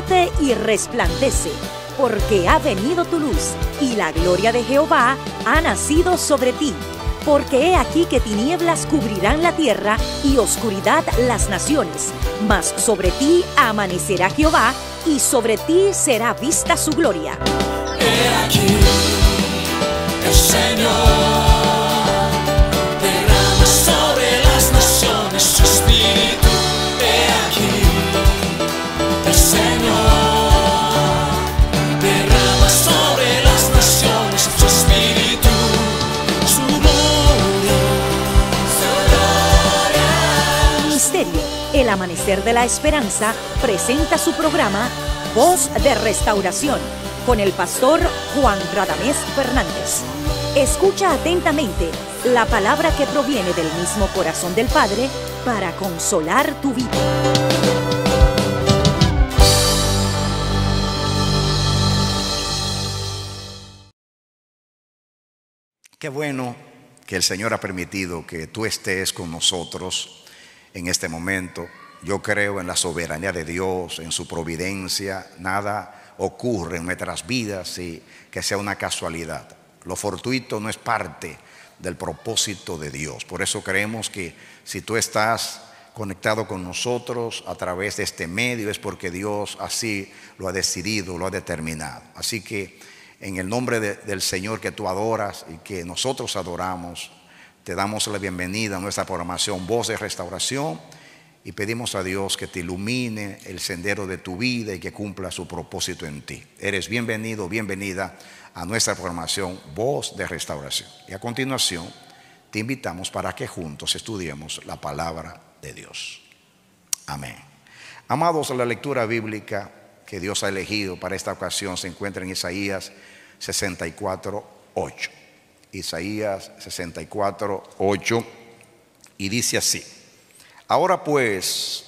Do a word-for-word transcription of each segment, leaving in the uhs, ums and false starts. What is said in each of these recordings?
Levántate y resplandece, porque ha venido tu luz, y la gloria de Jehová ha nacido sobre ti. Porque he aquí que tinieblas cubrirán la tierra y oscuridad las naciones, mas sobre ti amanecerá Jehová, y sobre ti será vista su gloria. He aquí, el Señor derrama sobre las naciones su espíritu. He aquí, el Señor derrama sobre las naciones su espíritu, su gloria, su gloria. Ministerio El Amanecer de la Esperanza presenta su programa Voz de Restauración con el pastor Juan Radamés Fernández. Escucha atentamente la palabra que proviene del mismo corazón del Padre para consolar tu vida. Qué bueno que el Señor ha permitido que tú estés con nosotros en este momento. Yo creo en la soberanía de Dios, en su providencia. Nada ocurre en nuestras vidas y que sea una casualidad. Lo fortuito no es parte del propósito de Dios. Por eso creemos que si tú estás conectado con nosotros a través de este medio es porque Dios así lo ha decidido, lo ha determinado. Así que en el nombre de, del Señor que tú adoras y que nosotros adoramos, te damos la bienvenida a nuestra programación Voz de Restauración. Y pedimos a Dios que te ilumine el sendero de tu vida y que cumpla su propósito en ti. Eres bienvenido, bienvenida a nuestra programación Voz de Restauración. Y a continuación te invitamos para que juntos estudiemos la palabra de Dios. Amén. Amados, la lectura bíblica que Dios ha elegido para esta ocasión se encuentra en Isaías sesenta y cuatro, ocho. Isaías sesenta y cuatro, ocho, y dice así: Ahora pues,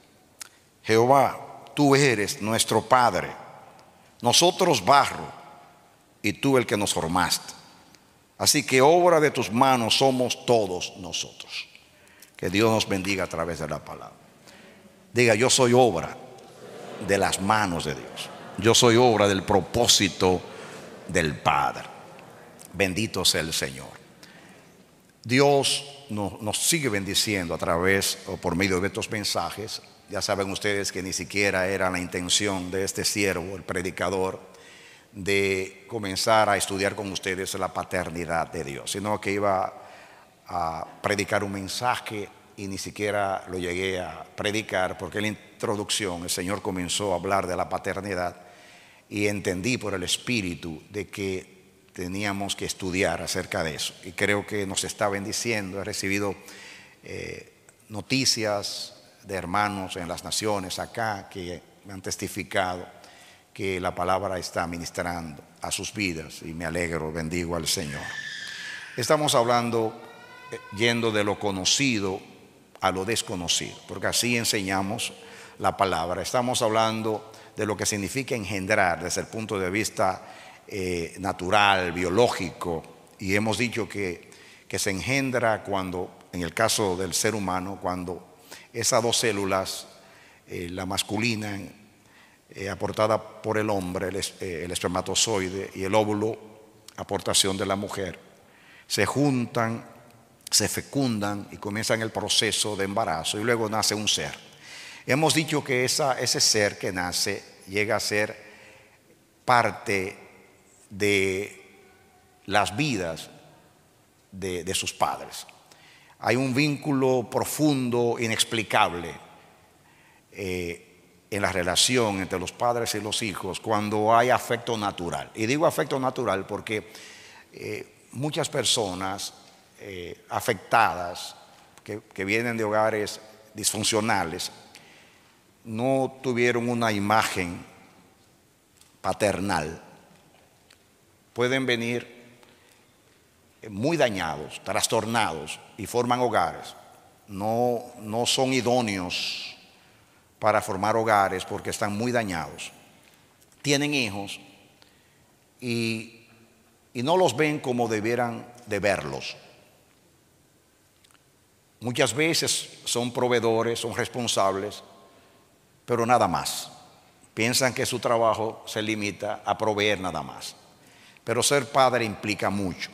Jehová, tú eres nuestro Padre, nosotros barro, y tú el que nos formaste. Así que obra de tus manos somos todos nosotros. Que Dios nos bendiga a través de la palabra. Diga: yo soy obra de las manos de Dios. Yo soy obra del propósito del Padre. Bendito sea el Señor. Dios nos, nos sigue bendiciendo a través o por medio de estos mensajes. Ya saben ustedes que ni siquiera era la intención de este siervo, el predicador, de comenzar a estudiar con ustedes la paternidad de Dios, sino que iba a predicar un mensaje y ni siquiera lo llegué a predicar porque en la introducción el Señor comenzó a hablar de la paternidad y entendí por el Espíritu de que teníamos que estudiar acerca de eso, y creo que nos está bendiciendo. He recibido eh, noticias de hermanos en las naciones acá que me han testificado que la palabra está ministrando a sus vidas, y me alegro, bendigo al Señor. Estamos hablando, eh, yendo de lo conocido a lo desconocido, porque así enseñamos la palabra. Estamos hablando de lo que significa engendrar desde el punto de vista Eh, natural, biológico, y hemos dicho que, que se engendra cuando, en el caso del ser humano, cuando esas dos células, eh, la masculina eh, aportada por el hombre, el, eh, el espermatozoide, y el óvulo, aportación de la mujer, se juntan, se fecundan y comienzan el proceso de embarazo, y luego nace un ser. Hemos dicho que esa, ese ser que nace llega a ser parte de las vidas de, de sus padres. Hay un vínculo profundo, inexplicable eh, en la relación entre los padres y los hijos cuando hay afecto natural. Y digo afecto natural porque eh, muchas personas eh, afectadas que, que vienen de hogares disfuncionales no tuvieron una imagen paternal. Pueden venir muy dañados, trastornados, y forman hogares. No, no son idóneos para formar hogares porque están muy dañados. Tienen hijos y, y no los ven como debieran de verlos. Muchas veces son proveedores, son responsables, pero nada más. piensan que su trabajo se limita a proveer nada más. Pero ser padre implica mucho.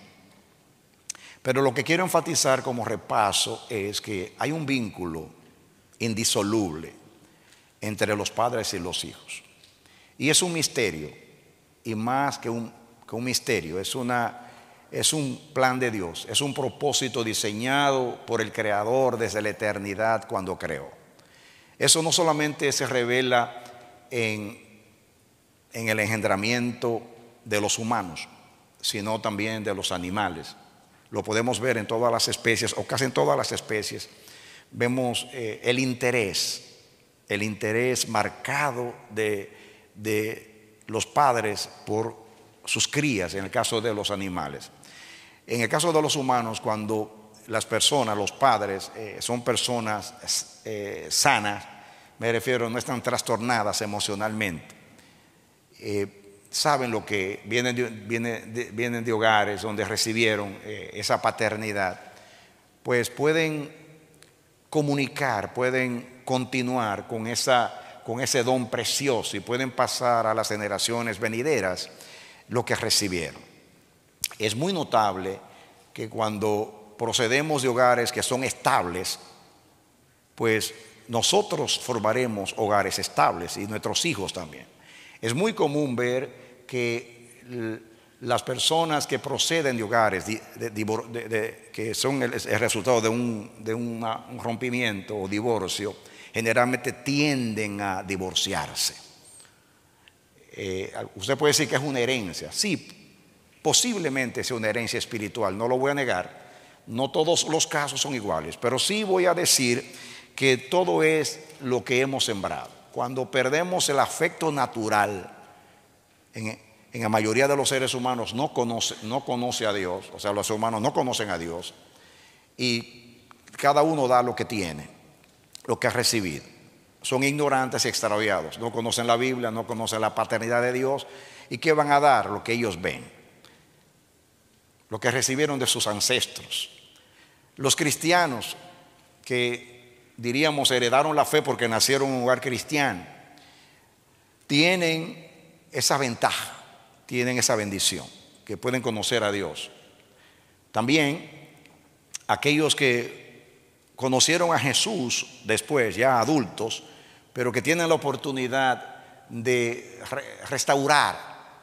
Pero lo que quiero enfatizar como repaso es que hay un vínculo indisoluble entre los padres y los hijos. Y es un misterio, y más que un, que un misterio, es, una, es un plan de Dios, es un propósito diseñado por el Creador desde la eternidad cuando creó. Eso no solamente se revela en, en el engendramiento de los humanos, sino también de los animales. Lo podemos ver en todas las especies, o casi en todas las especies. Vemos eh, el interés, el interés marcado de, de los padres por sus crías, en el caso de los animales. En el caso de los humanos, cuando las personas, los padres, eh, son personas eh, sanas, me refiero, no están trastornadas emocionalmente, eh, saben lo que vienen de, vienen, de, vienen de hogares donde recibieron eh, esa paternidad, pues pueden comunicar, pueden continuar con, esa, con ese don precioso y pueden pasar a las generaciones venideras lo que recibieron. Es muy notable que cuando procedemos de hogares que son estables, pues nosotros formaremos hogares estables y nuestros hijos también. Es muy común ver que las personas que proceden de hogares de, de, de, de, que son el, el resultado de, un, de una, un rompimiento o divorcio, generalmente tienden a divorciarse. Eh, usted puede decir que es una herencia. Sí, posiblemente sea una herencia espiritual, no lo voy a negar. No todos los casos son iguales, pero sí voy a decir que todo es lo que hemos sembrado. Cuando perdemos el afecto natural, en, en la mayoría de los seres humanos no conoce, no conoce a Dios, o sea, los humanos no conocen a Dios, y cada uno da lo que tiene, lo que ha recibido. Son ignorantes y extraviados, no conocen la Biblia, no conocen la paternidad de Dios, y ¿qué van a dar? Lo que ellos ven, lo que recibieron de sus ancestros. Los cristianos que diríamos heredaron la fe porque nacieron en un hogar cristiano, tienen esa ventaja, tienen esa bendición, que pueden conocer a Dios. También aquellos que conocieron a Jesús después, ya adultos, pero que tienen la oportunidad de restaurar,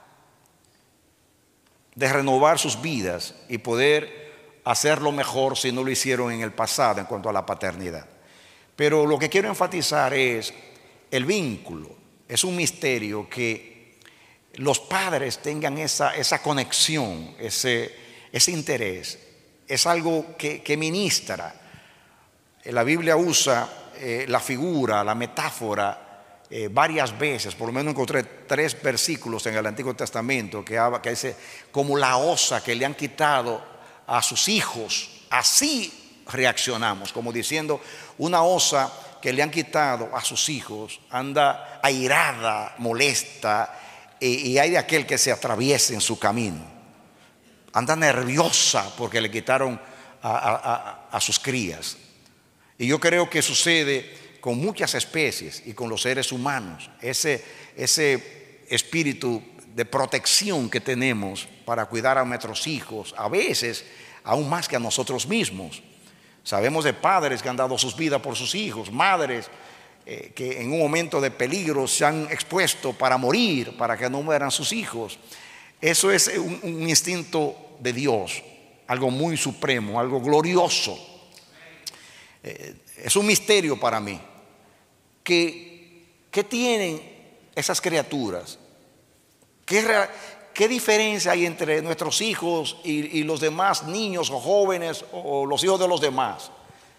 de renovar sus vidas y poder hacerlo mejor si no lo hicieron en el pasado en cuanto a la paternidad. Pero lo que quiero enfatizar es el vínculo. Es un misterio que los padres tengan esa, esa conexión, ese, ese interés. Es algo que, que ministra. La Biblia usa eh, la figura, la metáfora eh, varias veces. Por lo menos encontré tres versículos en el Antiguo Testamento que, habla, que dice como la osa que le han quitado a sus hijos. Así reaccionamos, como diciendo, una osa que le han quitado a sus hijos anda airada, molesta, y, y hay de aquel que se atraviese en su camino, anda nerviosa porque le quitaron a, a, a, a sus crías. Y yo creo que sucede con muchas especies y con los seres humanos, ese, ese espíritu de protección que tenemos para cuidar a nuestros hijos, a veces aún más que a nosotros mismos. Sabemos de padres que han dado sus vidas por sus hijos, madres eh, que en un momento de peligro se han expuesto para morir, para que no mueran sus hijos. Eso es un, un instinto de Dios, algo muy supremo, algo glorioso. Eh, es un misterio para mí. ¿Qué, qué tienen esas criaturas? ¿Qué, ¿Qué diferencia hay entre nuestros hijos y, y los demás niños o jóvenes o los hijos de los demás?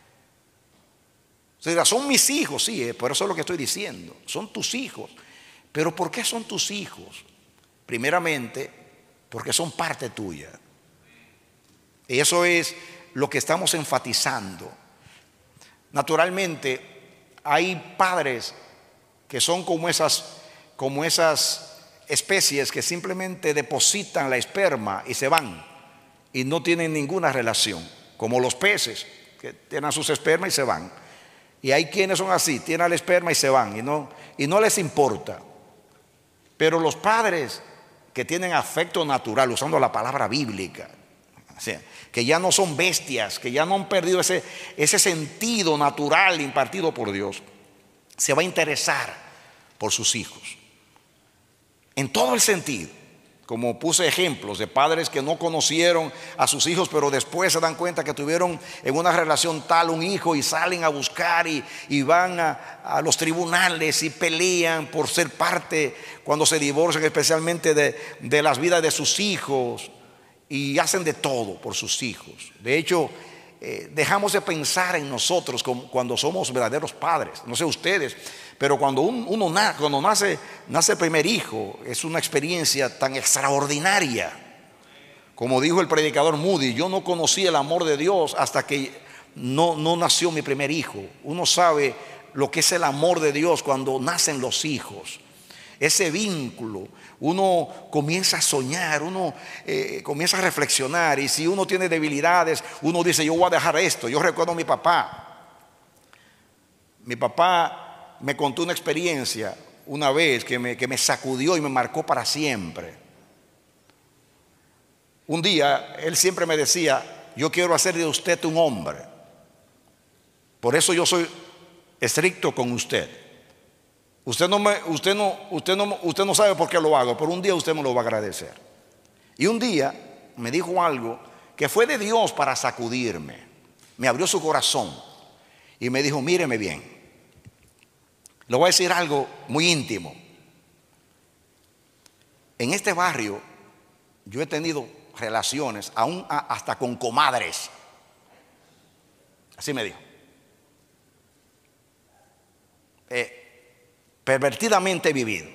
O sea, son mis hijos, sí, eh, por eso es lo que estoy diciendo. Son tus hijos. Pero ¿por qué son tus hijos? Primeramente, porque son parte tuya. Y eso es lo que estamos enfatizando. Naturalmente, hay padres que son como esas, como esas especies que simplemente depositan la esperma y se van y no tienen ninguna relación, como los peces que tienen sus espermas y se van. Y hay quienes son así, tienen el esperma y se van y no, y no les importa. Pero los padres que tienen afecto natural, usando la palabra bíblica, o sea, que ya no son bestias, que ya no han perdido ese, ese sentido natural impartido por Dios, se va a interesar por sus hijos. En todo el sentido. Como puse ejemplos de padres que no conocieron a sus hijos, pero después se dan cuenta que tuvieron en una relación tal un hijo y salen a buscar y, y van a, a los tribunales y pelean por ser parte cuando se divorcian, especialmente de, de las vidas de sus hijos, y hacen de todo por sus hijos. De hecho, eh, dejamos de pensar en nosotros como, cuando somos verdaderos padres. No sé ustedes, pero cuando un, uno na, cuando nace, nace el primer hijo, es una experiencia tan extraordinaria. Como dijo el predicador Moody, yo no conocí el amor de Dios hasta que no, no nació mi primer hijo. Uno sabe lo que es el amor de Dios cuando nacen los hijos. Ese vínculo, uno comienza a soñar, uno eh, comienza a reflexionar, y si uno tiene debilidades, uno dice, yo voy a dejar esto. Yo recuerdo a mi papá. Mi papá me contó una experiencia una vez que me, que me sacudió y me marcó para siempre. Un día él siempre me decía, yo quiero hacer de usted un hombre, por eso yo soy estricto con usted. Usted no, me, usted, no, usted, no, usted no sabe por qué lo hago, pero un día usted me lo va a agradecer. Y un día me dijo algo que fue de Dios para sacudirme. Me abrió su corazón y me dijo, míreme bien. Le voy a decir algo muy íntimo. En este barrio yo he tenido relaciones aún hasta con comadres. Así me dijo. Eh, pervertidamente vivido.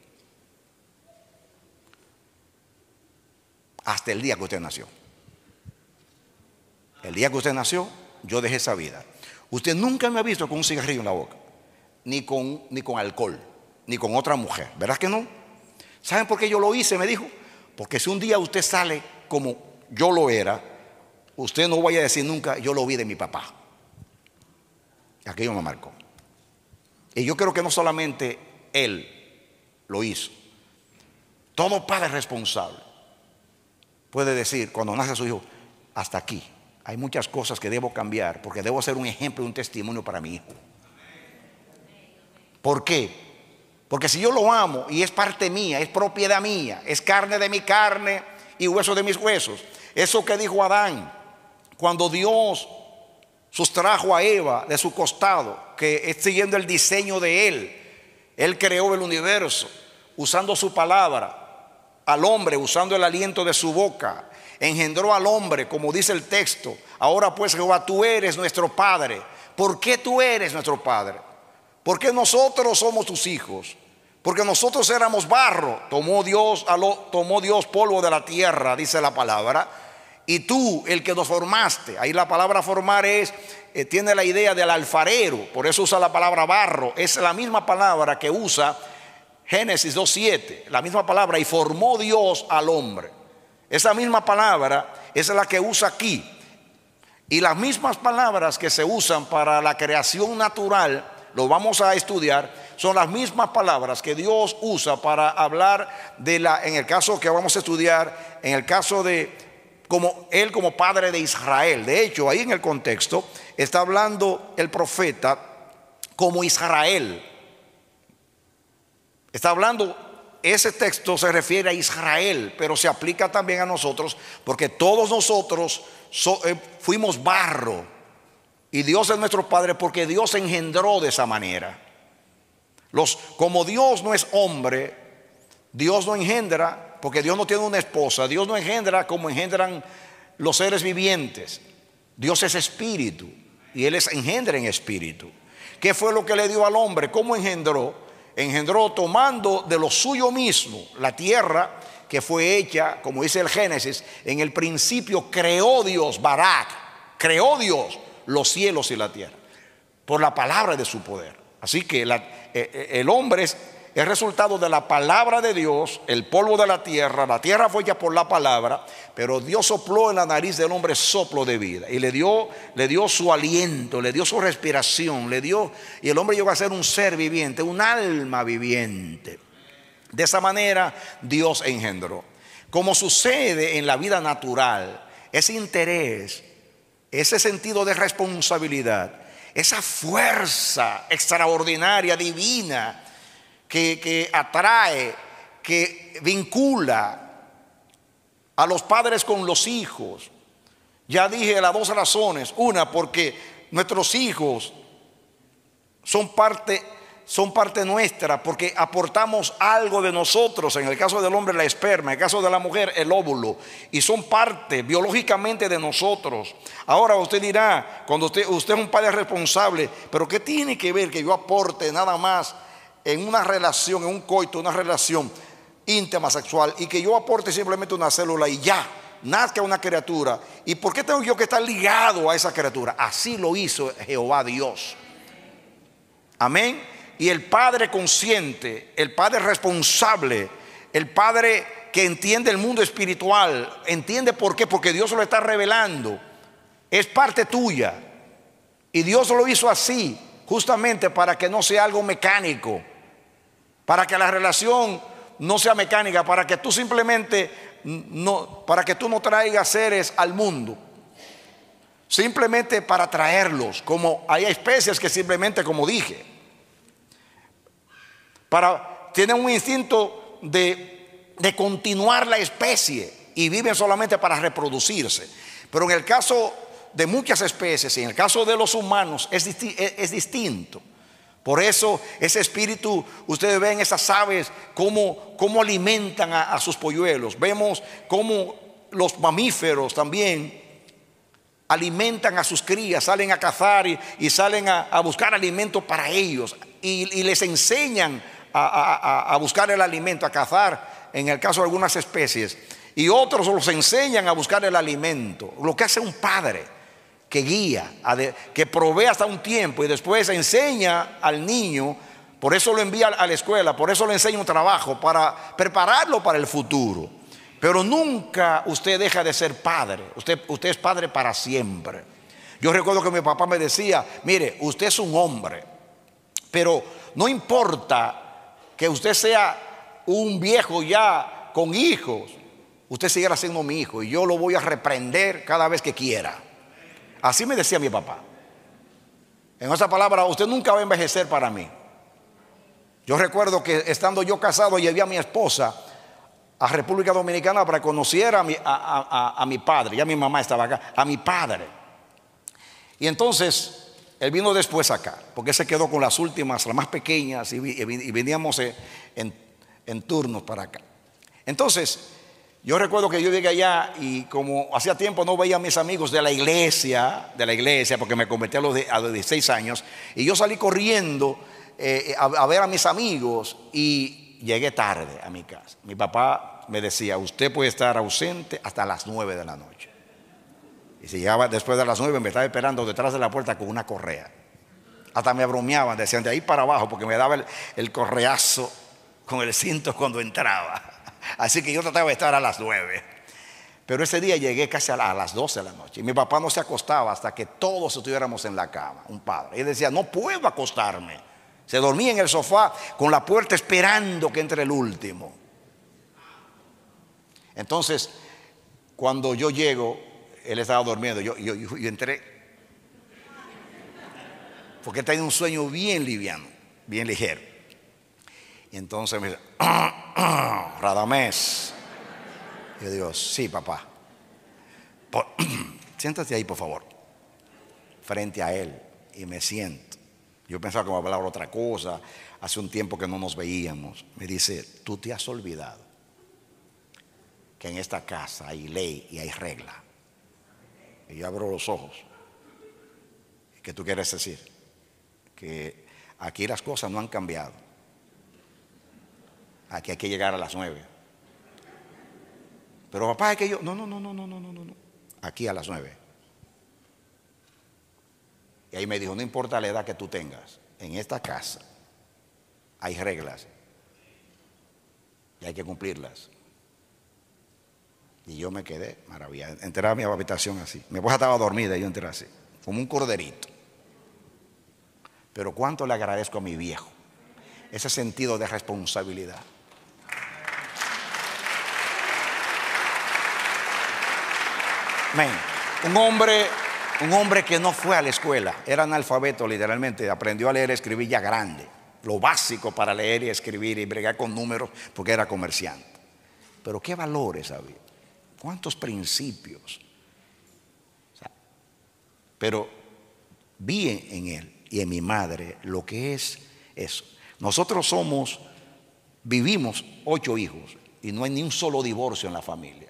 Hasta el día que usted nació. El día que usted nació, yo dejé esa vida. Usted nunca me ha visto con un cigarrillo en la boca. Ni con, ni con alcohol, ni con otra mujer, ¿verdad que no? ¿Saben por qué yo lo hice? Me dijo, porque si un día usted sale como yo lo era, usted no vaya a decir nunca, yo lo vi de mi papá. Aquello me marcó. Y yo creo que no solamente él lo hizo, todo padre responsable puede decir cuando nace su hijo, hasta aquí, hay muchas cosas que debo cambiar, porque debo ser un ejemplo y un testimonio para mi hijo. ¿Por qué? Porque si yo lo amo y es parte mía, es propiedad mía, es carne de mi carne y hueso de mis huesos. Eso que dijo Adán cuando Dios sustrajo a Eva de su costado, que es siguiendo el diseño de él. Él creó el universo usando su palabra, al hombre usando el aliento de su boca, engendró al hombre, como dice el texto. Ahora pues, Jehová, tú eres nuestro Padre. ¿Por qué tú eres nuestro Padre? Porque nosotros somos tus hijos. Porque nosotros éramos barro. Tomó Dios, tomó Dios polvo de la tierra, dice la palabra. Y tú, el que nos formaste. Ahí la palabra formar es, eh, tiene la idea del alfarero. Por eso usa la palabra barro. Es la misma palabra que usa Génesis dos siete. La misma palabra. Y formó Dios al hombre. Esa misma palabra es la que usa aquí. Y las mismas palabras que se usan para la creación natural, lo vamos a estudiar, son las mismas palabras que Dios usa para hablar de la, en el caso que vamos a estudiar, en el caso de como él como padre de Israel. De hecho, ahí en el contexto está hablando el profeta como Israel. Está hablando, ese texto se refiere a Israel, pero se aplica también a nosotros, porque todos nosotros so, eh, fuimos barro. Y Dios es nuestro Padre porque Dios engendró de esa manera. Los, como Dios no es hombre, Dios no engendra, porque Dios no tiene una esposa. Dios no engendra como engendran los seres vivientes. Dios es espíritu y Él es engendra en espíritu. ¿Qué fue lo que le dio al hombre? ¿Cómo engendró? Engendró tomando de lo suyo mismo la tierra que fue hecha, como dice el Génesis, en el principio creó Dios, Barak, creó Dios los cielos y la tierra por la palabra de su poder. Así que la, eh, el hombre es el resultado de la palabra de Dios, el polvo de la tierra. La tierra fue hecha por la palabra, pero Dios sopló en la nariz del hombre soplo de vida y le dio, le dio su aliento, le dio su respiración, le dio, y el hombre llegó a ser un ser viviente, un alma viviente. De esa manera Dios engendró. Como sucede en la vida natural, ese interés, ese sentido de responsabilidad, esa fuerza extraordinaria, divina, que, que atrae, que vincula a los padres con los hijos. Ya dije las dos razones. Una, porque nuestros hijos son parte, son parte nuestra, porque aportamos algo de nosotros. En el caso del hombre, la esperma; en el caso de la mujer, el óvulo. Y son parte biológicamente de nosotros. Ahora usted dirá, cuando usted, usted es un padre responsable, pero ¿qué tiene que ver que yo aporte nada más en una relación, en un coito, una relación íntima sexual, y que yo aporte simplemente una célula y ya nazca una criatura? ¿Y por qué tengo yo que estar ligado a esa criatura? Así lo hizo Jehová Dios. Amén. Y el padre consciente, el padre responsable, el padre que entiende el mundo espiritual, entiende por qué, porque Dios lo está revelando, es parte tuya. Y Dios lo hizo así, justamente para que no sea algo mecánico, para que la relación no sea mecánica, para que tú simplemente no, para que tú no traigas seres al mundo simplemente para traerlos, como hay especies que simplemente, como dije, para, tienen un instinto de, de continuar la especie y viven solamente para reproducirse. Pero en el caso de muchas especies, y en el caso de los humanos, es, disti es, es distinto. Por eso ese espíritu, ustedes ven esas aves cómo, cómo alimentan a, a sus polluelos. Vemos cómo los mamíferos también alimentan a sus crías, salen a cazar y, y salen a, a buscar alimento para ellos, y, y les enseñan a, a, a buscar el alimento, a cazar en el caso de algunas especies, y otros los enseñan a buscar el alimento. Lo que hace un padre que guía, que provee hasta un tiempo y después enseña al niño. Por eso lo envía a la escuela, por eso le enseña un trabajo, para prepararlo para el futuro. Pero nunca usted deja de ser padre. Usted, usted es padre para siempre. Yo recuerdo que mi papá me decía: mire, usted es un hombre, pero no importa que usted sea un viejo ya con hijos, usted seguirá siendo mi hijo y yo lo voy a reprender cada vez que quiera. Así me decía mi papá. En otras palabras, usted nunca va a envejecer para mí. Yo recuerdo que estando yo casado, llevé a mi esposa a República Dominicana para que conociera a mi, a, a, a mi padre. Ya mi mamá estaba acá, a mi padre. Y entonces él vino después acá, porque se quedó con las últimas, las más pequeñas, y, y, y veníamos en, en turnos para acá. Entonces yo recuerdo que yo llegué allá y como hacía tiempo no veía a mis amigos de la iglesia, de la iglesia, porque me convertí a los, de, a los dieciséis años, y yo salí corriendo eh, a, a ver a mis amigos y llegué tarde a mi casa. Mi papá me decía: usted puede estar ausente hasta las nueve de la noche. Y si llegaba después de las nueve, me estaba esperando detrás de la puerta con una correa. Hasta me bromeaban, decían: de ahí para abajo, porque me daba el, el correazo con el cinto cuando entraba. Así que yo trataba de estar a las nueve. Pero ese día llegué casi a las doce de la noche. Y mi papá no se acostaba hasta que todos estuviéramos en la cama. Un padre. Y él decía: no puedo acostarme. Se dormía en el sofá con la puerta esperando que entre el último. Entonces, cuando yo llego, él estaba durmiendo. Yo, yo, yo, yo entré. Porque él tenía un sueño bien liviano, bien ligero. Y entonces me dice: Radamés. Yo digo: sí, papá. Por, siéntate ahí, por favor. Frente a él. Y me siento. Yo pensaba que me hablaba otra cosa. Hace un tiempo que no nos veíamos. Me dice: tú te has olvidado que en esta casa hay ley y hay regla. Y yo abro los ojos. ¿Qué tú quieres decir? Que aquí las cosas no han cambiado. Aquí hay que llegar a las nueve. Pero papá, es que yo... No, no, no, no, no, no, no, no. Aquí a las nueve. Y ahí me dijo: no importa la edad que tú tengas, en esta casa hay reglas y hay que cumplirlas. Y yo me quedé maravillado. Entré a mi habitación así. Mi esposa estaba dormida y yo entré así, como un corderito. Pero cuánto le agradezco a mi viejo ese sentido de responsabilidad. Amén. Un hombre, un hombre que no fue a la escuela, era analfabeto literalmente, aprendió a leer y escribir ya grande, lo básico para leer y escribir y bregar con números porque era comerciante. Pero qué valores había, cuántos principios. O sea, pero vi en él y en mi madre lo que es eso. Nosotros somos, vivimos ocho hijos y no hay ni un solo divorcio en la familia.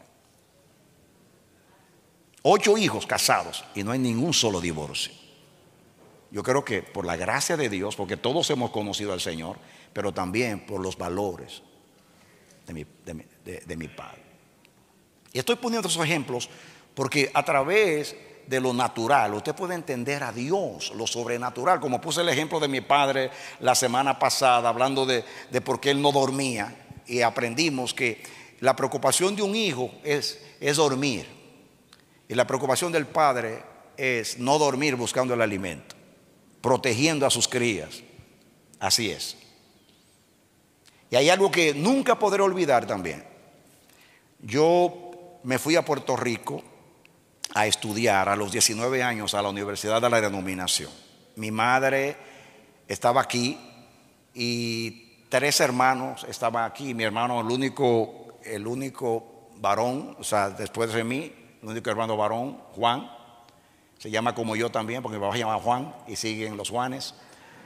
Ocho hijos casados y no hay ningún solo divorcio. Yo creo que por la gracia de Dios, porque todos hemos conocido al Señor, pero también por los valores de mi, de mi, de, de mi padre. Y estoy poniendo esos ejemplos porque a través de lo natural usted puede entender a Dios, lo sobrenatural, como puse el ejemplo de mi padre la semana pasada, hablando de, de por qué él no dormía, y aprendimos que la preocupación de un hijo es, es dormir. Y la preocupación del padre es no dormir buscando el alimento, protegiendo a sus crías. Así es. Y hay algo que nunca podré olvidar también. Yo me fui a Puerto Rico a estudiar a los diecinueve años a la Universidad de la Denominación. Mi madre estaba aquí y tres hermanos estaban aquí. Mi hermano, el único, el único varón, o sea, después de mí, el único hermano varón, Juan, se llama como yo también, porque mi papá se llama Juan y siguen los Juanes.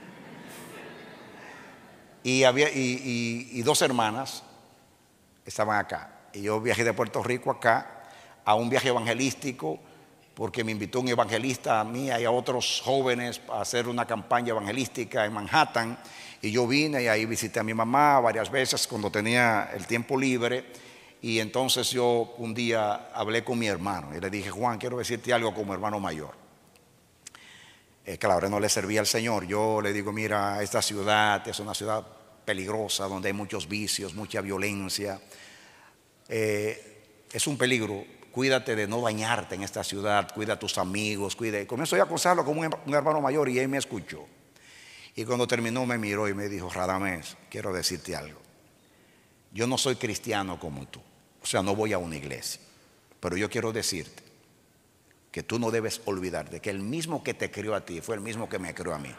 Y, había, y, y, y dos hermanas estaban acá. Y yo viajé de Puerto Rico acá a un viaje evangelístico, porque me invitó un evangelista a mí y a otros jóvenes a hacer una campaña evangelística en Manhattan. Y yo vine y ahí visité a mi mamá varias veces cuando tenía el tiempo libre. Y entonces yo un día hablé con mi hermano y le dije: Juan, quiero decirte algo como hermano mayor. Eh, claro, no le servía al Señor. Yo le digo: mira, esta ciudad es una ciudad peligrosa, donde hay muchos vicios, mucha violencia. Eh, es un peligro. Cuídate de no dañarte en esta ciudad, cuida a tus amigos, cuida. Y comienzo a aconsejarlo como un hermano mayor y él me escuchó. Y cuando terminó me miró y me dijo: Radamés, quiero decirte algo. Yo no soy cristiano como tú, o sea, no voy a una iglesia, pero yo quiero decirte que tú no debes olvidar de que el mismo que te crió a ti fue el mismo que me crió a mí.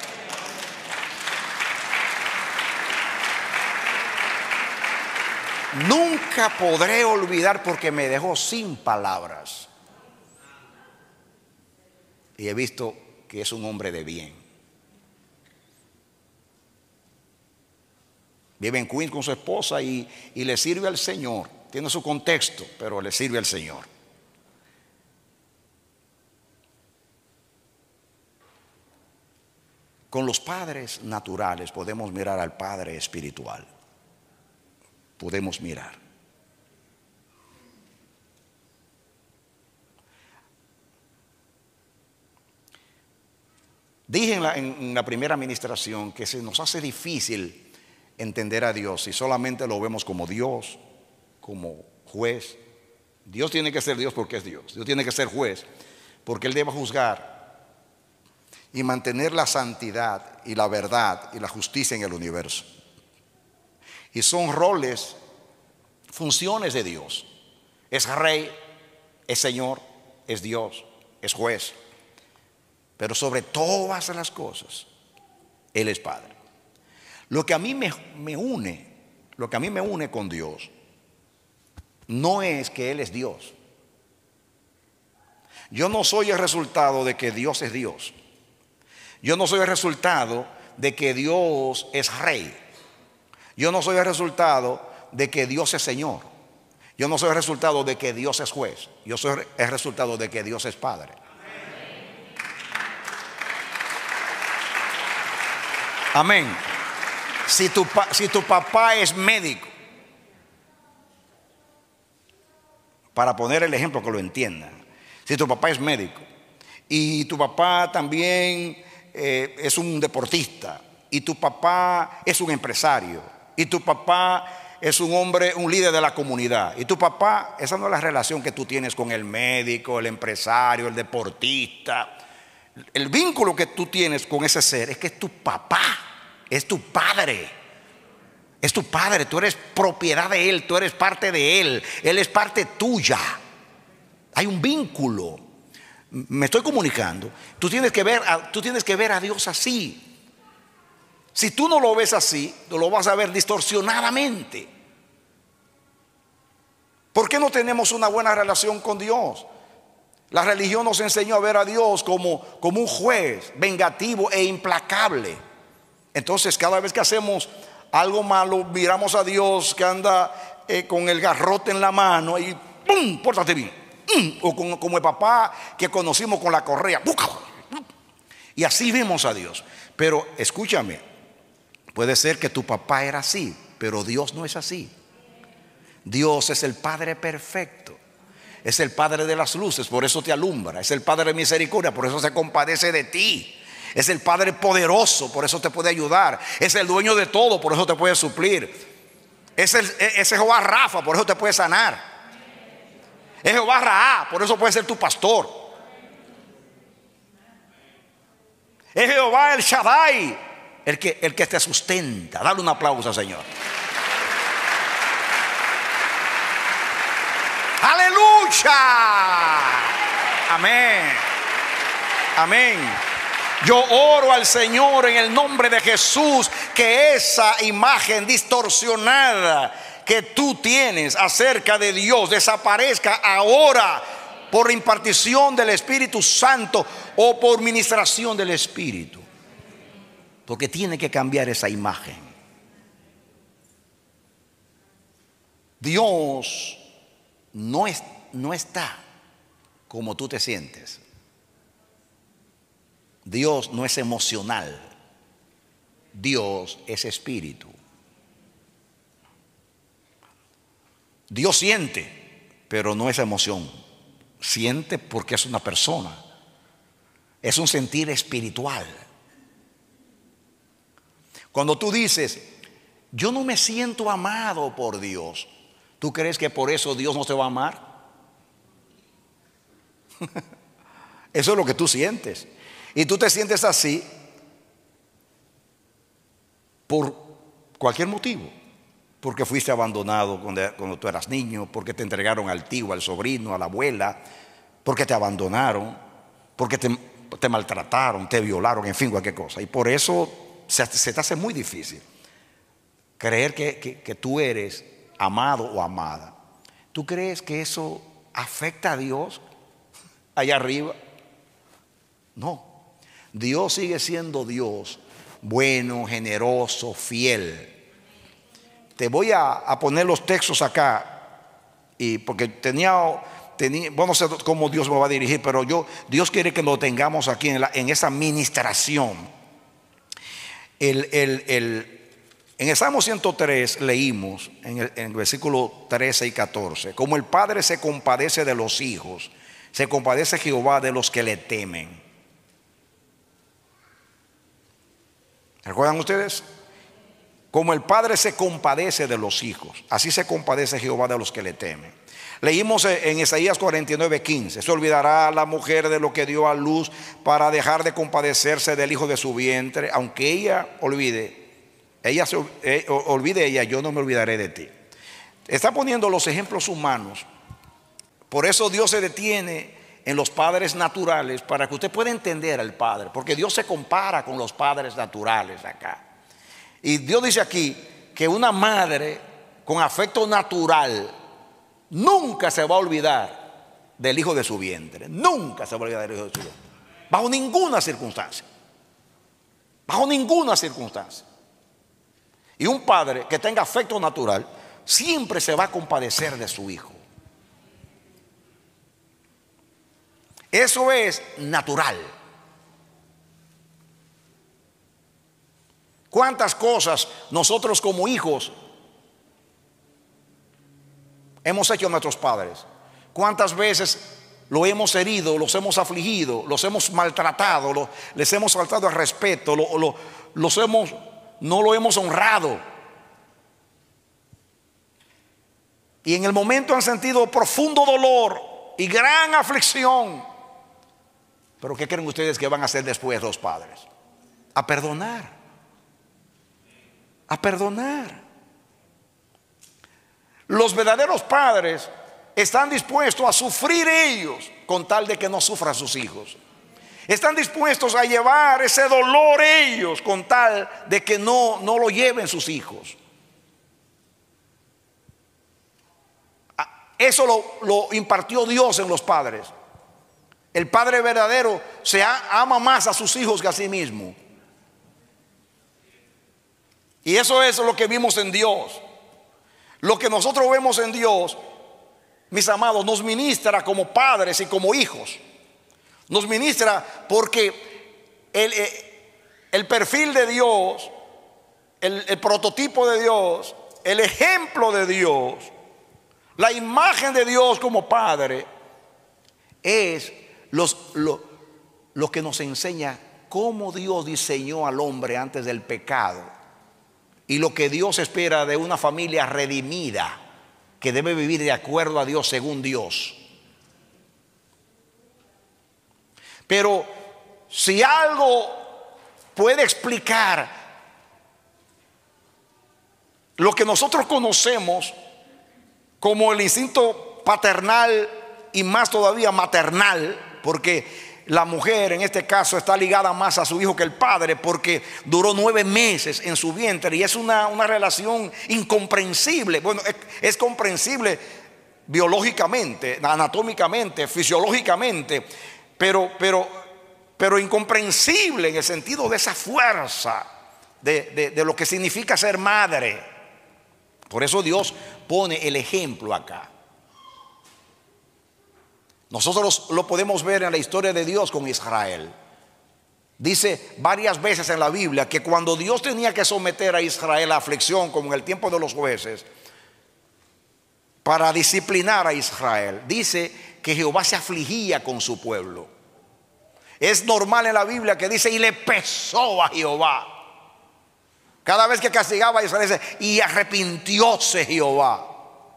Nunca podré olvidar porque me dejó sin palabras. Y he visto que es un hombre de bien. Vive en Queens con su esposa y, y le sirve al Señor. Tiene su contexto, pero le sirve al Señor. Con los padres naturales podemos mirar al Padre espiritual. Podemos mirar. Dije en la, en la primera administración que se nos hace difícil entender a Dios si solamente lo vemos como Dios, como juez. Dios tiene que ser Dios porque es Dios. Dios tiene que ser juez porque Él debe juzgar y mantener la santidad y la verdad y la justicia en el universo. Y son roles, funciones de Dios. Es rey, es Señor, es Dios, es juez. Pero sobre todas las cosas, Él es Padre. Lo que a mí me, me une, lo que a mí me une con Dios, no es que Él es Dios. Yo no soy el resultado de que Dios es Dios. Yo no soy el resultado de que Dios es rey. Yo no soy el resultado de que Dios es Señor. Yo no soy el resultado de que Dios es juez. Yo soy el resultado de que Dios es Padre. Amén. Si tu, si tu papá es médico, para poner el ejemplo que lo entiendan, si tu papá es médico y tu papá también eh, es un deportista y tu papá es un empresario y tu papá es un hombre, un líder de la comunidad y tu papá, esa no es la relación que tú tienes con el médico, el empresario, el deportista. El vínculo que tú tienes con ese ser es que es tu papá. Es tu padre, es tu padre, tú eres propiedad de Él, tú eres parte de Él, Él es parte tuya. Hay un vínculo. Me estoy comunicando. Tú tienes que ver a, tú tienes que ver a Dios así. Si tú no lo ves así, lo vas a ver distorsionadamente. ¿Por qué no tenemos una buena relación con Dios? La religión nos enseñó a ver a Dios como, como un juez vengativo e implacable. Entonces, cada vez que hacemos algo malo, miramos a Dios que anda eh, con el garrote en la mano y ¡pum! Pórtate bien. ¡Pum! O como, como el papá que conocimos con la correa. Y así vemos a Dios. Pero escúchame, puede ser que tu papá era así, pero Dios no es así. Dios es el Padre perfecto. Es el Padre de las luces, por eso te alumbra. Es el Padre de misericordia, por eso se compadece de ti. Es el Padre poderoso, por eso te puede ayudar. Es el dueño de todo, por eso te puede suplir. Es, el, es Jehová Rafa, por eso te puede sanar. Es Jehová Raá, por eso puede ser tu pastor. Es Jehová el Shaddai, el que, el que te sustenta. Dale un aplauso al Señor. ¡Aleluya! Amén. Amén. Yo oro al Señor en el nombre de Jesús, que esa imagen distorsionada que tú tienes acerca de Dios desaparezca ahora por impartición del Espíritu Santo o por ministración del Espíritu. Porque tiene que cambiar esa imagen. Dios no, es, no está como tú te sientes. Dios no es emocional. Dios es espíritu. Dios siente, pero no es emoción. Siente porque es una persona. Es un sentir espiritual. Cuando tú dices, yo no me siento amado por Dios, ¿tú crees que por eso Dios no te va a amar? Eso es lo que tú sientes. Y tú te sientes así por cualquier motivo. Porque fuiste abandonado cuando, cuando tú eras niño, porque te entregaron al tío, al sobrino, a la abuela, porque te abandonaron, porque te, te maltrataron, te violaron, en fin, cualquier cosa. Y por eso se, se te hace muy difícil creer que, que, que tú eres amado o amada. ¿Tú crees que eso afecta a Dios allá arriba? No. Dios sigue siendo Dios, bueno, generoso, fiel. Te voy a, a poner los textos acá, y porque tenía, tenía, bueno, no sé cómo Dios me va a dirigir, pero yo, Dios quiere que lo tengamos aquí en, la, en esa ministración. El, el, el, en el Salmo ciento tres leímos en el, en el versículo trece y catorce: como el Padre se compadece de los hijos, se compadece Jehová de los que le temen. ¿Recuerdan ustedes? Como el Padre se compadece de los hijos, así se compadece Jehová de los que le temen. Leímos en Isaías cuarenta y nueve, quince: se olvidará la mujer de lo que dio a luz para dejar de compadecerse del hijo de su vientre. Aunque ella olvide, ella se eh, olvide ella, yo no me olvidaré de ti. Está poniendo los ejemplos humanos. Por eso Dios se detiene en los padres naturales, para que usted pueda entender al Padre, porque Dios se compara con los padres naturales acá. Y Dios dice aquí que una madre con afecto natural nunca se va a olvidar del hijo de su vientre. Nunca se va a olvidar del hijo de su vientre. Bajo ninguna circunstancia. Bajo ninguna circunstancia. Y un padre que tenga afecto natural siempre se va a compadecer de su hijo. Eso es natural. ¿Cuántas cosas nosotros como hijos hemos hecho a nuestros padres? ¿Cuántas veces lo hemos herido, los hemos afligido, los hemos maltratado, lo, les hemos faltado el respeto, lo, lo, los hemos, no lo hemos honrado? Y en el momento han sentido profundo dolor y gran aflicción. Pero ¿qué creen ustedes que van a hacer después los padres? A perdonar. A perdonar. Los verdaderos padres están dispuestos a sufrir ellos con tal de que no sufran sus hijos. Están dispuestos a llevar ese dolor ellos con tal de que no, no lo lleven sus hijos. Eso lo, lo impartió Dios en los padres. El padre verdadero se ama más a sus hijos que a sí mismo. Y eso es lo que vimos en Dios. Lo que nosotros vemos en Dios, mis amados, nos ministra como padres y como hijos. Nos ministra porque el, el perfil de Dios, el, el prototipo de Dios, el ejemplo de Dios, la imagen de Dios como padre es los, lo, lo que nos enseña cómo Dios diseñó al hombre antes del pecado y lo que Dios espera de una familia redimida que debe vivir de acuerdo a Dios, según Dios. Pero si algo puede explicar lo que nosotros conocemos como el instinto paternal y más todavía maternal, porque la mujer en este caso está ligada más a su hijo que el padre, porque duró nueve meses en su vientre y es una, una relación incomprensible. Bueno, es, es comprensible biológicamente, anatómicamente, fisiológicamente, pero, pero, pero incomprensible en el sentido de esa fuerza de, de, de lo que significa ser madre. Por eso Dios pone el ejemplo acá. Nosotros lo podemos ver en la historia de Dios con Israel. Dice varias veces en la Biblia que cuando Dios tenía que someter a Israel a aflicción, como en el tiempo de los jueces, para disciplinar a Israel, dice que Jehová se afligía con su pueblo. Es normal en la Biblia que dice y le pesó a Jehová. Cada vez que castigaba a Israel dice y arrepintióse Jehová.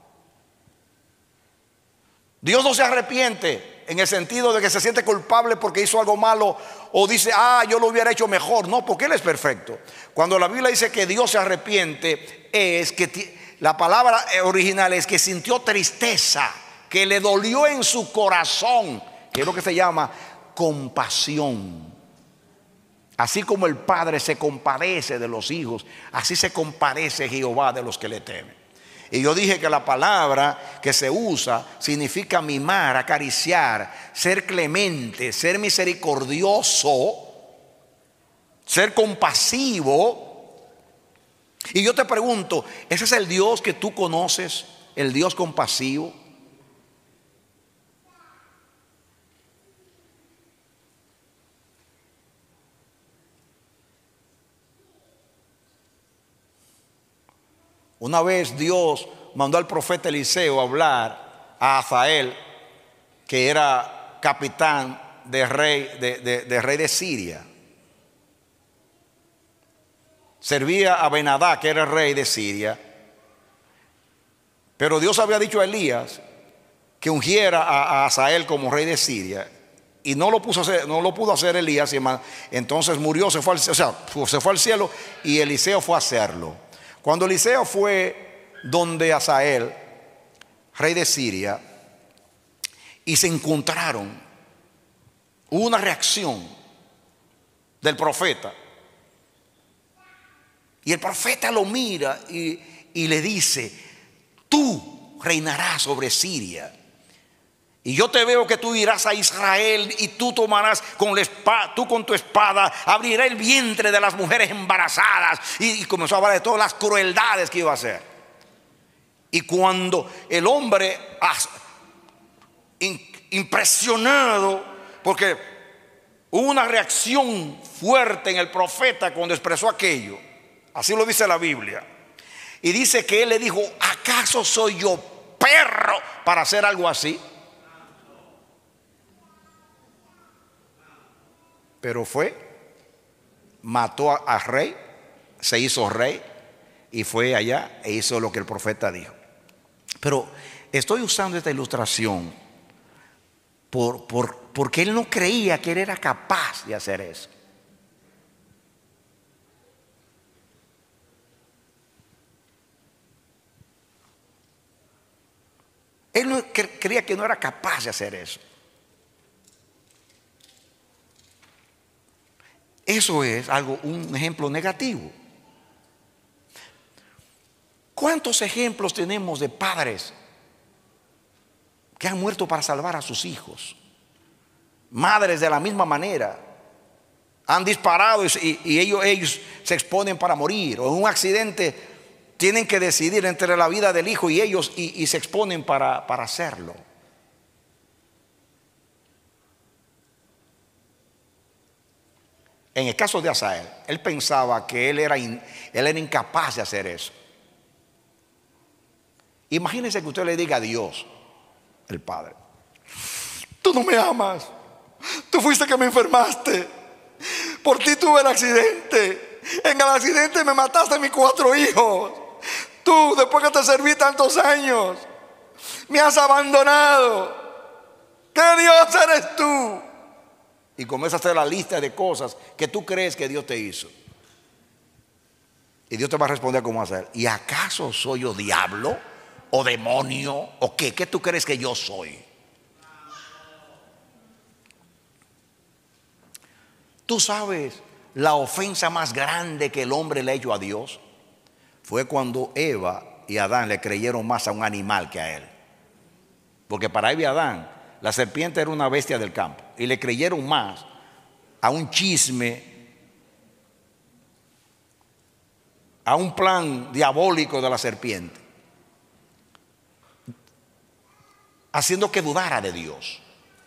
Dios no se arrepiente en el sentido de que se siente culpable porque hizo algo malo o dice, ah, yo lo hubiera hecho mejor. No, porque Él es perfecto. Cuando la Biblia dice que Dios se arrepiente, es que la palabra original es que sintió tristeza, que le dolió en su corazón, que es lo que se llama compasión. Así como el padre se compadece de los hijos, así se compadece Jehová de los que le temen. Y yo dije que la palabra que se usa significa mimar, acariciar, ser clemente, ser misericordioso, ser compasivo. Y yo te pregunto, ¿ese es el Dios que tú conoces, el Dios compasivo? Una vez Dios mandó al profeta Eliseo a hablar a Hazael, que era capitán de rey de, de, de rey de Siria. Servía a Ben-Hadad, que era el rey de Siria. Pero Dios había dicho a Elías que ungiera a, a Hazael como rey de Siria. Y no lo, puso hacer, no lo pudo hacer Elías. Entonces murió, se fue, al, o sea, se fue al cielo y Eliseo fue a hacerlo. Cuando Eliseo fue donde Hazael, rey de Siria, y se encontraron, hubo una reacción del profeta. Y el profeta lo mira y, y le dice, tú reinarás sobre Siria. Y yo te veo que tú irás a Israel y tú tomarás con la espada, tú con tu espada abrirás el vientre de las mujeres embarazadas. Y, y comenzó a hablar de todas las crueldades que iba a hacer. Y cuando el hombre impresionado, porque hubo una reacción fuerte en el profeta cuando expresó aquello, así lo dice la Biblia, y dice que él le dijo, ¿acaso soy yo perro para hacer algo así? Pero fue, mató al rey, se hizo rey y fue allá e hizo lo que el profeta dijo. Pero estoy usando esta ilustración por, por, porque él no creía que él era capaz de hacer eso. Él no, creía que no era capaz de hacer eso. Eso es algo, un ejemplo negativo. ¿Cuántos ejemplos tenemos de padres que han muerto para salvar a sus hijos? Madres de la misma manera. Han disparado y, y ellos, ellos se exponen para morir. O en un accidente tienen que decidir entre la vida del hijo y ellos y, y se exponen para, para hacerlo. En el caso de Asael, él pensaba que él era, in, él era incapaz de hacer eso. Imagínese que usted le diga a Dios, el Padre: tú no me amas, tú fuiste que me enfermaste, por ti tuve el accidente, en el accidente me mataste a mis cuatro hijos, tú después que te serví tantos años me has abandonado, ¿qué Dios eres tú? Y comienza a hacer la lista de cosas que tú crees que Dios te hizo. Y Dios te va a responder cómo hacer. ¿Y acaso soy yo diablo o demonio o qué? ¿Qué tú crees que yo soy? Tú sabes, la ofensa más grande que el hombre le ha hecho a Dios fue cuando Eva y Adán le creyeron más a un animal que a él. Porque para Eva y Adán la serpiente era una bestia del campo y le creyeron más a un chisme, a un plan diabólico de la serpiente, haciendo que dudara de Dios.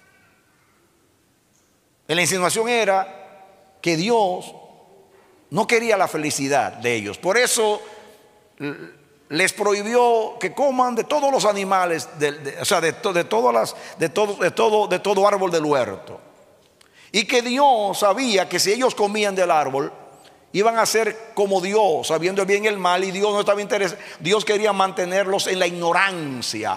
Y la insinuación era que Dios no quería la felicidad de ellos. Por eso les prohibió que coman de todos los animales, de, de, o sea, de, de todas las, de todo, de todo, de todo árbol del huerto. Y que Dios sabía que si ellos comían del árbol, iban a ser como Dios, sabiendo el bien y el mal, y Dios no estaba interesado. Dios quería mantenerlos en la ignorancia.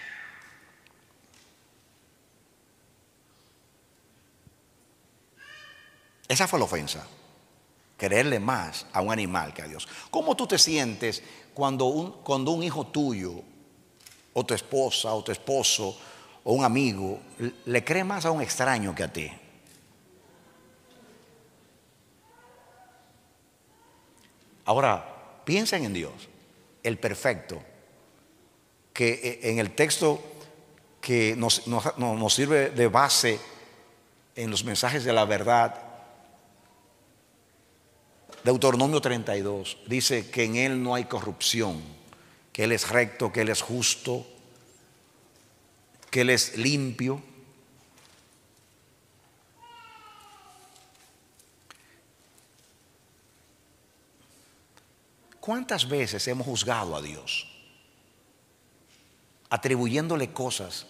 Esa fue la ofensa. Quererle más a un animal que a Dios. ¿Cómo tú te sientes cuando un, cuando un hijo tuyo, o tu esposa, o tu esposo, o un amigo, le cree más a un extraño que a ti? Ahora, piensen en Dios, el perfecto, que en el texto que nos, nos, nos sirve de base en los mensajes de la verdad, Deuteronomio treinta y dos, dice que en Él no hay corrupción, que Él es recto, que Él es justo, que Él es limpio. ¿Cuántas veces hemos juzgado a Dios, atribuyéndole cosas?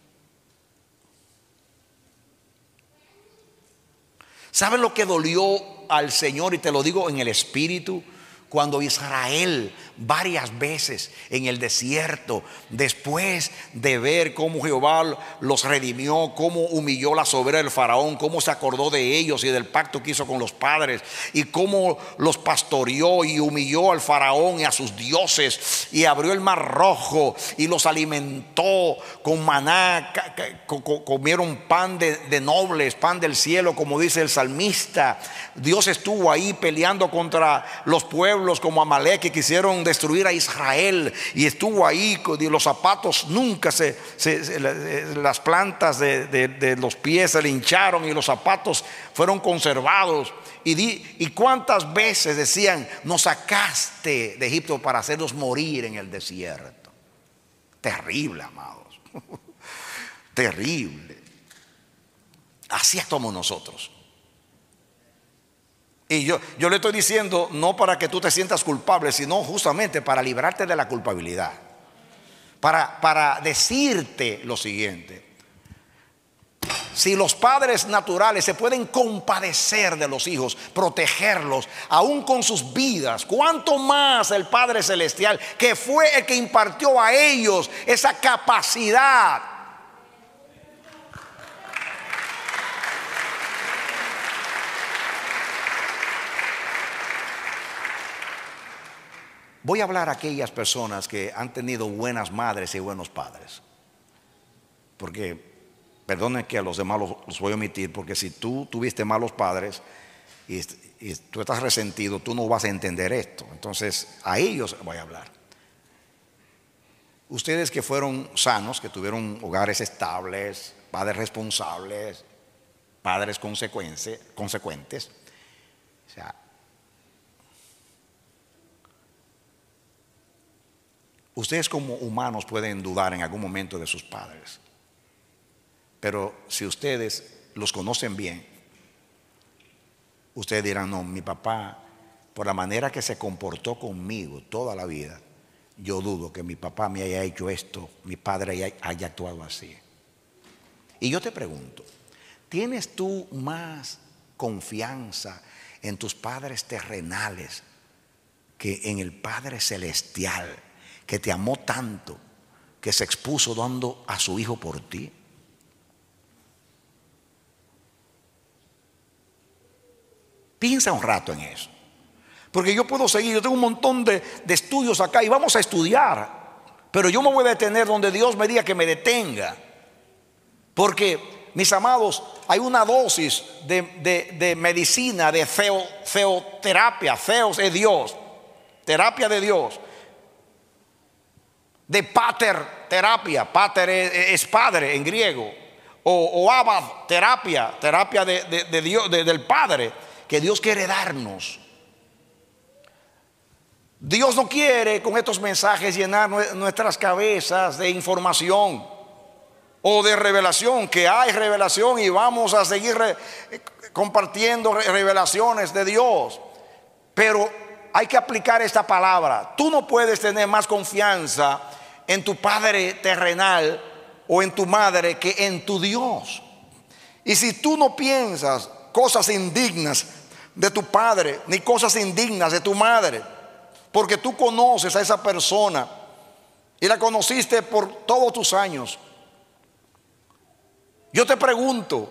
¿Saben lo que dolió al Señor? Y te lo digo en el espíritu. Cuando Israel varias veces en el desierto, después de ver cómo Jehová los redimió, cómo humilló la soberbia del faraón, cómo se acordó de ellos y del pacto que hizo con los padres, y cómo los pastoreó y humilló al faraón y a sus dioses, y abrió el mar rojo y los alimentó con maná, comieron pan de, de nobles, pan del cielo, como dice el salmista. Dios estuvo ahí peleando contra los pueblos como Amalek, que quisieron destruir a Israel, y estuvo ahí. Los zapatos nunca se, se, se las plantas de, de, de los pies se le hincharon y los zapatos fueron conservados. Y, di, y cuántas veces decían: nos sacaste de Egipto para hacernos morir en el desierto. Terrible, amados. Terrible. Así somos nosotros. Y yo, yo le estoy diciendo no para que tú te sientas culpable, sino justamente para librarte de la culpabilidad. Para, para decirte lo siguiente: si los padres naturales se pueden compadecer de los hijos, protegerlos, aún con sus vidas, ¿cuánto más el Padre Celestial, que fue el que impartió a ellos esa capacidad? Voy a hablar a aquellas personas que han tenido buenas madres y buenos padres. porque perdonen que a los demás los, los voy a omitir, porque si tú tuviste malos padres y, y tú estás resentido, tú no vas a entender esto. Entonces a ellos voy a hablar. Ustedes que fueron sanos, que tuvieron hogares estables, padres responsables, padres consecuentes, consecuentes, o sea, ustedes como humanos pueden dudar en algún momento de sus padres, pero si ustedes los conocen bien, ustedes dirán: no, mi papá, por la manera que se comportó conmigo toda la vida, yo dudo que mi papá me haya hecho esto, mi padre haya, haya actuado así. Y yo te pregunto, ¿tienes tú más confianza en tus padres terrenales que en el Padre Celestial, que te amó tanto, que se expuso dando a su Hijo por ti? Piensa un rato en eso, porque yo puedo seguir, yo tengo un montón de, de estudios acá y vamos a estudiar, pero yo me voy a detener donde Dios me diga que me detenga, porque, mis amados, hay una dosis de, de, de medicina, de theo, theoterapia, theos es Dios, terapia de Dios, de pater terapia, pater es, es padre en griego, o, o abba terapia, terapia de, de, de Dios, de, del Padre, que Dios quiere darnos. Dios no quiere con estos mensajes llenar nuestras cabezas de información o de revelación, que hay revelación y vamos a seguir re, compartiendo revelaciones de Dios, pero hay que aplicar esta palabra. Tú no puedes tener más confianza en tu padre terrenal o en tu madre que en tu Dios. Y si tú no piensas cosas indignas de tu padre ni cosas indignas de tu madre, porque tú conoces a esa persona y la conociste por todos tus años, yo te pregunto,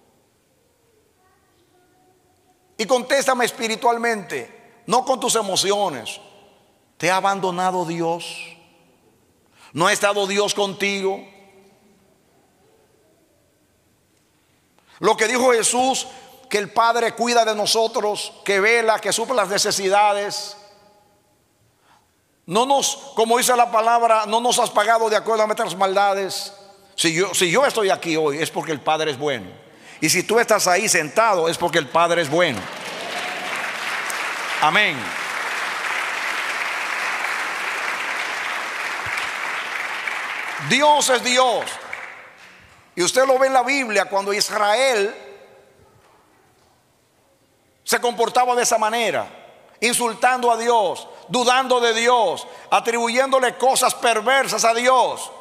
y contéstame espiritualmente, no con tus emociones: ¿te ha abandonado Dios? ¿No ha estado Dios contigo? Lo que dijo Jesús, que el Padre cuida de nosotros, que vela, que suple las necesidades. No nos, como dice la palabra, no nos has pagado de acuerdo a nuestras maldades. Si yo, si yo estoy aquí hoy es porque el Padre es bueno. Y si tú estás ahí sentado es porque el Padre es bueno. Amén. Dios es Dios. Y usted lo ve en la Biblia, cuando Israel se comportaba de esa manera, insultando a Dios, dudando de Dios, atribuyéndole cosas perversas a Dios.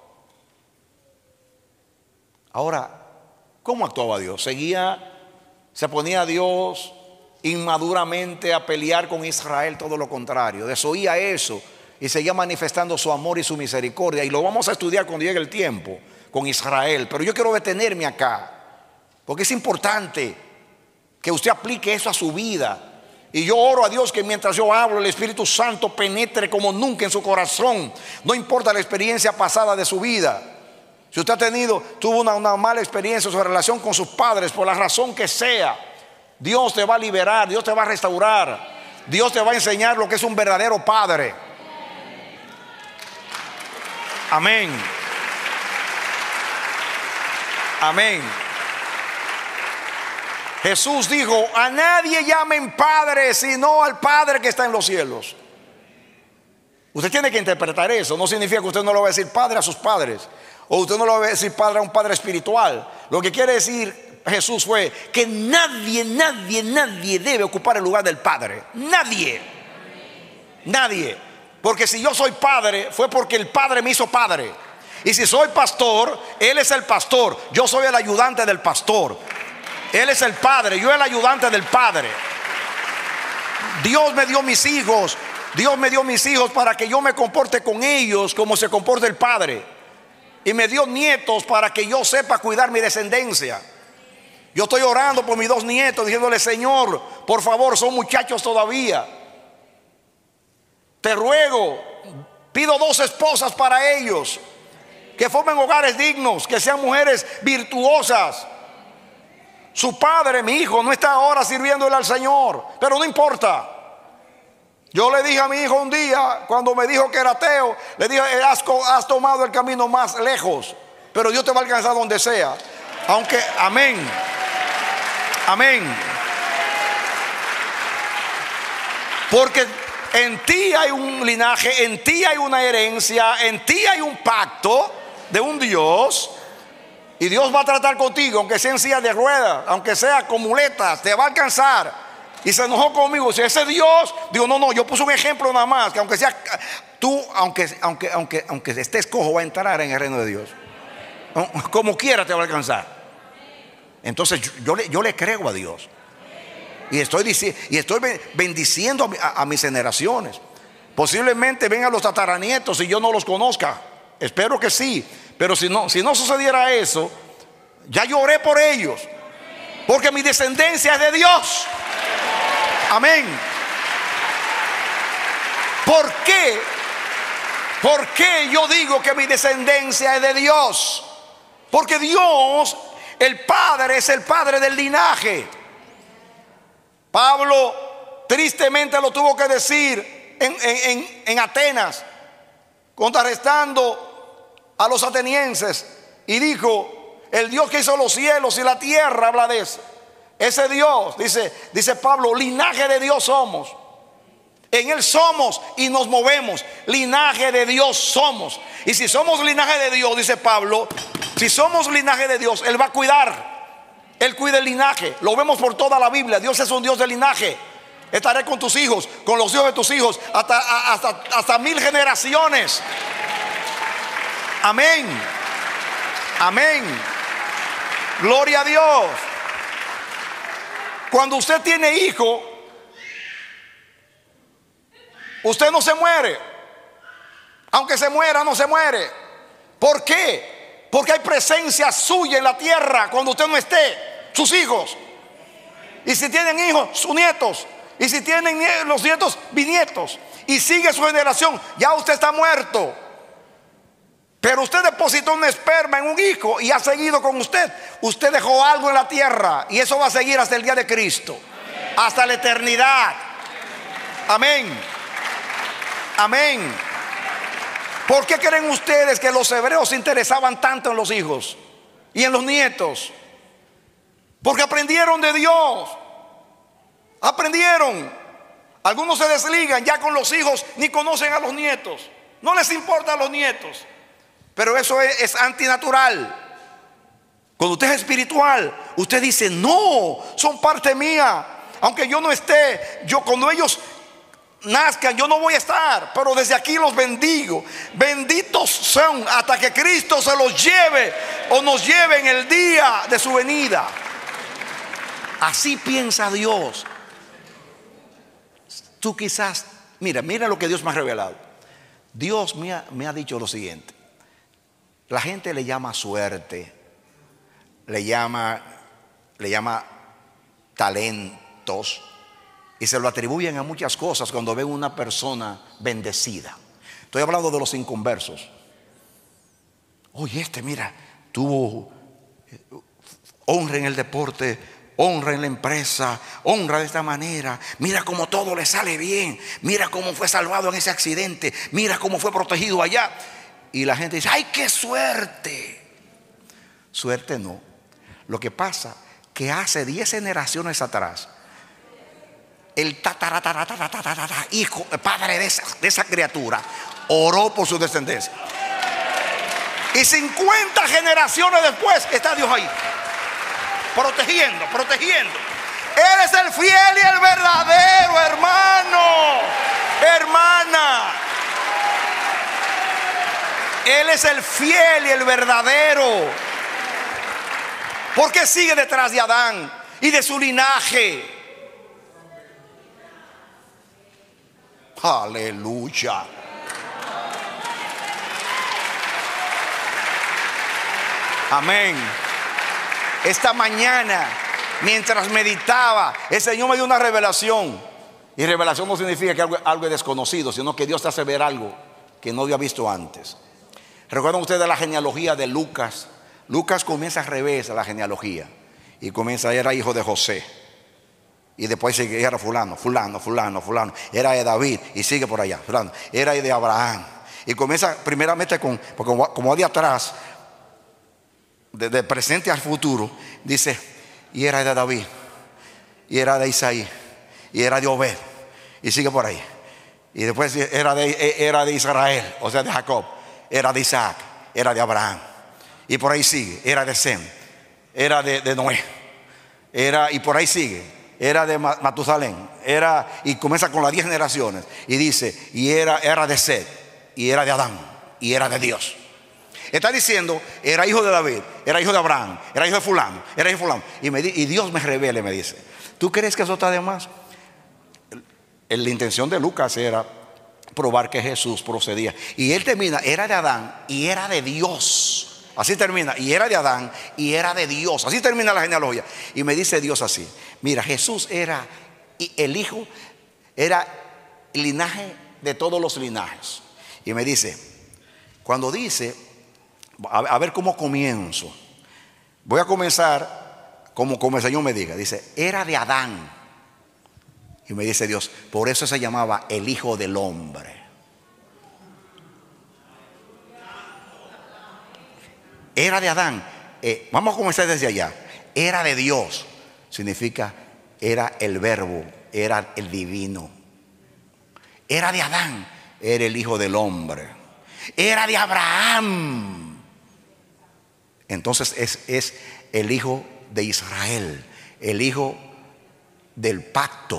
Ahora, ¿cómo actuaba Dios? Seguía, se ponía a Dios inmaduramente a pelear con Israel, todo lo contrario. Desoía eso y seguía manifestando su amor y su misericordia. Y lo vamos a estudiar cuando llegue el tiempo con Israel. Pero yo quiero detenerme acá, porque es importante que usted aplique eso a su vida. Y yo oro a Dios que mientras yo hablo, el Espíritu Santo penetre como nunca en su corazón. No importa la experiencia pasada de su vida. Si usted ha tenido, tuvo una, una mala experiencia en su relación con sus padres, por la razón que sea, Dios te va a liberar, Dios te va a restaurar, Dios te va a enseñar lo que es un verdadero padre. Amén. Amén. Jesús dijo: a nadie llamen padre sino al Padre que está en los cielos. Usted tiene que interpretar eso. No significa que usted no le va a decir padre a sus padres, o usted no le va a decir padre a un padre espiritual. Lo que quiere decir Jesús fue que nadie, nadie, nadie debe ocupar el lugar del Padre. Nadie. Nadie. Porque si yo soy padre, fue porque el Padre me hizo padre. Y si soy pastor, Él es el pastor, yo soy el ayudante del pastor. Él es el Padre, yo el ayudante del Padre. Dios me dio mis hijos, Dios me dio mis hijos para que yo me comporte con ellos como se comporta el Padre. Y me dio nietos para que yo sepa cuidar mi descendencia. Yo estoy orando por mis dos nietos, diciéndole: Señor, por favor, son muchachos todavía, te ruego, pido dos esposas para ellos. que formen hogares dignos, que sean mujeres virtuosas. Su padre, mi hijo, no está ahora sirviéndole al Señor, pero no importa. Yo le dije a mi hijo un día, cuando me dijo que era ateo, le dije, has, has tomado el camino más lejos, pero Dios te va a alcanzar donde sea. Aunque, amén, amén. Porque en ti hay un linaje, en ti hay una herencia, en ti hay un pacto de un Dios. Y Dios va a tratar contigo, aunque sea en silla de ruedas, aunque sea con muletas, te va a alcanzar. Y se enojó conmigo. Si ese Dios, digo, no, no, yo puse un ejemplo nada más, que aunque sea tú, aunque, aunque, aunque, aunque estés cojo, va a entrar en el reino de Dios. Como quiera te va a alcanzar. Entonces yo, yo, le, yo le creo a Dios. Y estoy, diciendo, y estoy bendiciendo a, a, a mis generaciones. Posiblemente vengan los tataranietos y yo no los conozca. Espero que sí. Pero si no, si no sucediera eso, ya lloré por ellos, porque mi descendencia es de Dios. Amén. ¿Por qué? ¿Por qué yo digo que mi descendencia es de Dios? Porque Dios, el Padre, es el Padre del linaje. Pablo tristemente lo tuvo que decir en, en, en, en Atenas, contrarrestando a los atenienses, y dijo: el Dios que hizo los cielos y la tierra, habla de eso. Ese Dios, dice, dice Pablo, linaje de Dios somos. En Él somos y nos movemos. Linaje de Dios somos. Y si somos linaje de Dios, dice Pablo, si somos linaje de Dios, Él va a cuidar. Él cuida el linaje. Lo vemos por toda la Biblia. Dios es un Dios de linaje. Estaré con tus hijos, con los hijos de tus hijos, hasta, hasta, hasta mil generaciones. Amén. Amén. Gloria a Dios. Cuando usted tiene hijo, usted no se muere. Aunque se muera, no se muere. ¿Por qué? Porque hay presencia suya en la tierra cuando usted no esté. Sus hijos. Y si tienen hijos, sus nietos. Y si tienen los nietos, bisnietos. Y sigue su generación. Ya usted está muerto. Pero usted depositó un esperma en un hijo y ha seguido con usted. Usted dejó algo en la tierra y eso va a seguir hasta el día de Cristo. Hasta la eternidad. Amén. Amén. ¿Por qué creen ustedes que los hebreos se interesaban tanto en los hijos y en los nietos? Porque aprendieron de Dios. Aprendieron. Algunos se desligan ya con los hijos, ni conocen a los nietos. No les importan los nietos. Pero eso es, es antinatural. Cuando usted es espiritual, usted dice: no, son parte mía. Aunque yo no esté, yo cuando ellos nazcan, yo no voy a estar, pero desde aquí los bendigo. Benditos son hasta que Cristo se los lleve o nos lleve en el día de su venida. Así piensa Dios. Tú quizás, mira, mira lo que Dios me ha revelado. Dios me ha, me ha dicho lo siguiente. La gente le llama suerte, le llama, le llama talentos y se lo atribuyen a muchas cosas cuando ven una persona bendecida. Estoy hablando de los inconversos. Oye, este mira, tuvo honra en el deporte, honra en la empresa, honra de esta manera. Mira cómo todo le sale bien. Mira cómo fue salvado en ese accidente. Mira cómo fue protegido allá. Y la gente dice: ¡ay, qué suerte! Suerte no. Lo que pasa que hace diez generaciones atrás, el tataratatatatatata, hijo, padre de esa, de esa criatura, oró por su descendencia. Y cincuenta generaciones después está Dios ahí, protegiendo, protegiendo. Él es el fiel y el verdadero, hermano, hermana. Él es el fiel y el verdadero. ¿Por qué sigue detrás de Adán y de su linaje? Aleluya. Amén. Esta mañana, mientras meditaba, el Señor me dio una revelación. Y revelación no significa que algo, algo es desconocido, sino que Dios te hace ver algo que no había visto antes. ¿Recuerdan ustedes la genealogía de Lucas? Lucas comienza al revés la genealogía. Y comienza, era hijo de José. Y después sigue, era fulano, fulano, fulano, fulano. Era de David y sigue por allá, fulano. Era de Abraham. Y comienza primeramente con, porque como, como de atrás, desde el presente al futuro, dice, y era de David, y era de Isaí, y era de Obed, y sigue por ahí. Y después era de, era de Israel, o sea de Jacob, era de Isaac, era de Abraham. Y por ahí sigue, era de Sem, era de, de Noé, era, y por ahí sigue, era de Matusalén, era, y comienza con las diez generaciones. Y dice, y era, era de Sed, y era de Adán, y era de Dios. Está diciendo, era hijo de David, era hijo de Abraham, era hijo de fulano, era hijo de fulano. Y, me, y Dios me revela y me dice, ¿tú crees que eso está de más? La intención de Lucas era probar que Jesús procedía. Y él termina, era de Adán y era de Dios. Así termina, y era de Adán y era de Dios. Así termina la genealogía. Y me dice Dios así, mira, Jesús era el hijo, era el linaje de todos los linajes. Y me dice, cuando dice, a ver cómo comienzo. Voy a comenzar como, como el Señor me diga. Dice, era de Adán. Y me dice Dios, por eso se llamaba el Hijo del Hombre. Era de Adán. Eh, vamos a comenzar desde allá. Era de Dios. Significa, era el verbo, era el divino. Era de Adán, era el Hijo del Hombre. Era de Abraham. Entonces es, es el hijo de Israel, el hijo del pacto.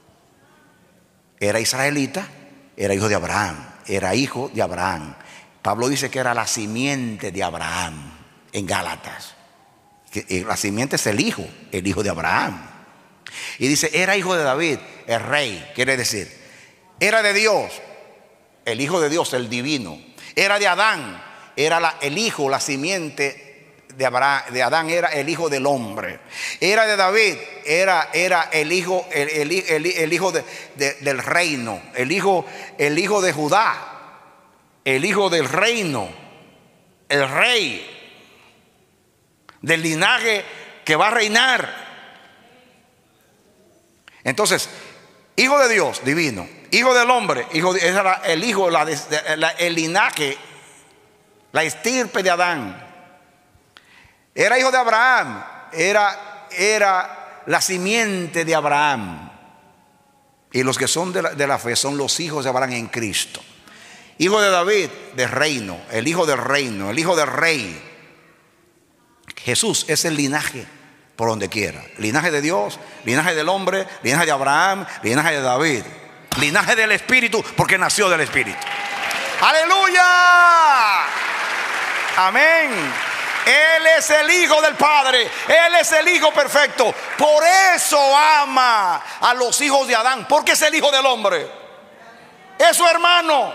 Era israelita, era hijo de Abraham, era hijo de Abraham. Pablo dice que era la simiente de Abraham en Gálatas. Que la simiente es el hijo, el hijo de Abraham. Y dice, era hijo de David, el rey, quiere decir, era de Dios, el hijo de Dios, el divino. Era de Adán, era la, el hijo, la simiente de Abraham, de Adán era el hijo del hombre. Era de David, era, era el hijo, el, el, el, el hijo de, de, del reino, el hijo, el hijo de Judá, el hijo del reino, el rey, del linaje que va a reinar. Entonces, hijo de Dios, divino, hijo del hombre, hijo de, era el hijo, la, la, el linaje, la estirpe de Adán. Era hijo de Abraham, era, era la simiente de Abraham. Y los que son de la, de la fe son los hijos de Abraham en Cristo. Hijo de David, de reino, el hijo del reino, el hijo del rey. Jesús es el linaje por donde quiera. Linaje de Dios, linaje del hombre, linaje de Abraham, linaje de David. Linaje del Espíritu porque nació del Espíritu. ¡Aleluya! Amén. Él es el Hijo del Padre. Él es el Hijo perfecto. Por eso ama a los hijos de Adán, porque es el Hijo del hombre. Es su hermano.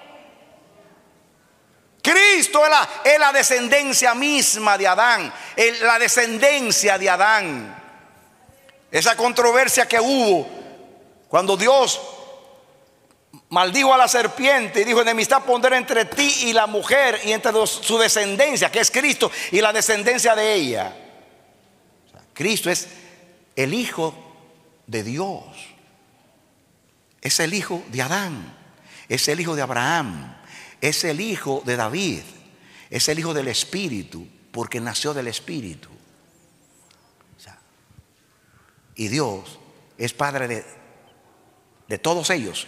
Cristo es la, es la descendencia misma de Adán. Es la descendencia de Adán. Esa controversia que hubo cuando Dios maldijo a la serpiente y dijo, enemistad pondré entre ti y la mujer y entre los, su descendencia, que es Cristo, y la descendencia de ella. O sea, Cristo es el Hijo de Dios. Es el Hijo de Adán. Es el Hijo de Abraham. Es el Hijo de David. Es el Hijo del Espíritu, porque nació del Espíritu. O sea, y Dios es Padre de, de todos ellos.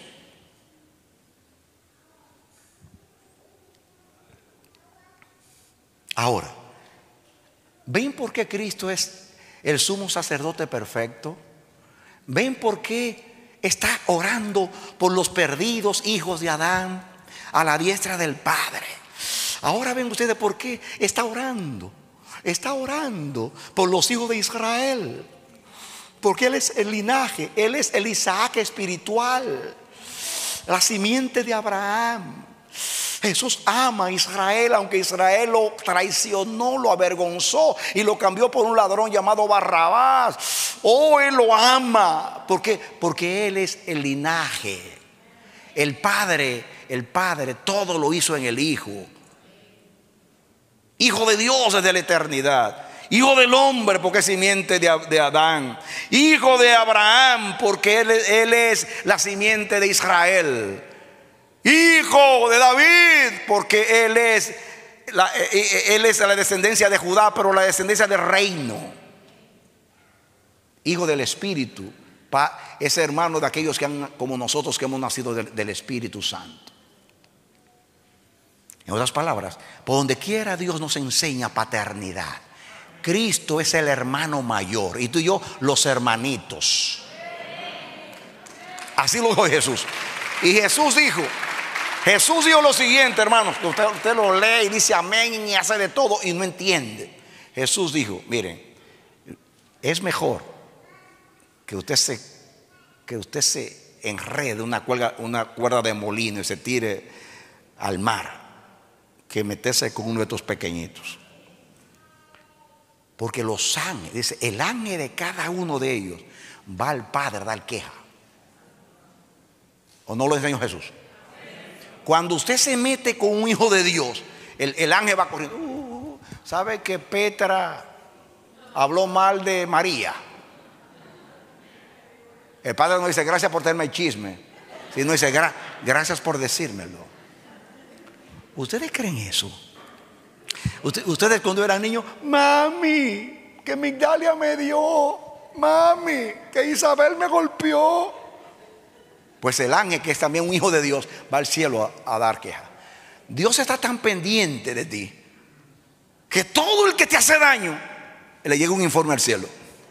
Ahora, ¿ven por qué Cristo es el sumo sacerdote perfecto? ¿Ven por qué está orando por los perdidos hijos de Adán a la diestra del Padre? Ahora ven ustedes por qué está orando. Está orando por los hijos de Israel, porque Él es el linaje, Él es el Isaac espiritual, la simiente de Abraham. Jesús ama a Israel, aunque Israel lo traicionó, lo avergonzó y lo cambió por un ladrón llamado Barrabás. Oh, Él lo ama. ¿Por qué? Porque Él es el linaje. El Padre, el Padre todo lo hizo en el Hijo. Hijo de Dios desde la eternidad. Hijo del hombre porque es simiente de, de Adán. Hijo de Abraham porque él, él es la simiente de Israel. Hijo de David porque él es, la, él es la descendencia de Judá, pero la descendencia del reino. Hijo del Espíritu, es hermano de aquellos que han, como nosotros, que hemos nacido del, del Espíritu Santo. En otras palabras, por donde quiera Dios nos enseña paternidad. Cristo es el hermano mayor y tú y yo los hermanitos. Así lo dijo Jesús. Y Jesús dijo, Jesús dijo lo siguiente, hermanos, que usted, usted lo lee y dice amén y hace de todo y no entiende. Jesús dijo, miren, es mejor que usted se, que usted se enrede una cuerda, una cuerda de molino y se tire al mar, que meterse con uno de estos pequeñitos. Porque los ángeles, dice, el ángel de cada uno de ellos va al Padre a dar queja. ¿O no lo enseñó Jesús? Cuando usted se mete con un hijo de Dios, el, el ángel va corriendo. Uh, ¿Sabe que Petra habló mal de María? El Padre no dice gracias por tenerme el chisme, sino dice Gra gracias por decírmelo. ¿Ustedes creen eso? Ustedes cuando eran niños, mami, que Migdalia me dio, mami, que Isabel me golpeó. Pues el ángel, que es también un hijo de Dios, va al cielo a, a dar queja. Dios está tan pendiente de ti que todo el que te hace daño le llega un informe al cielo.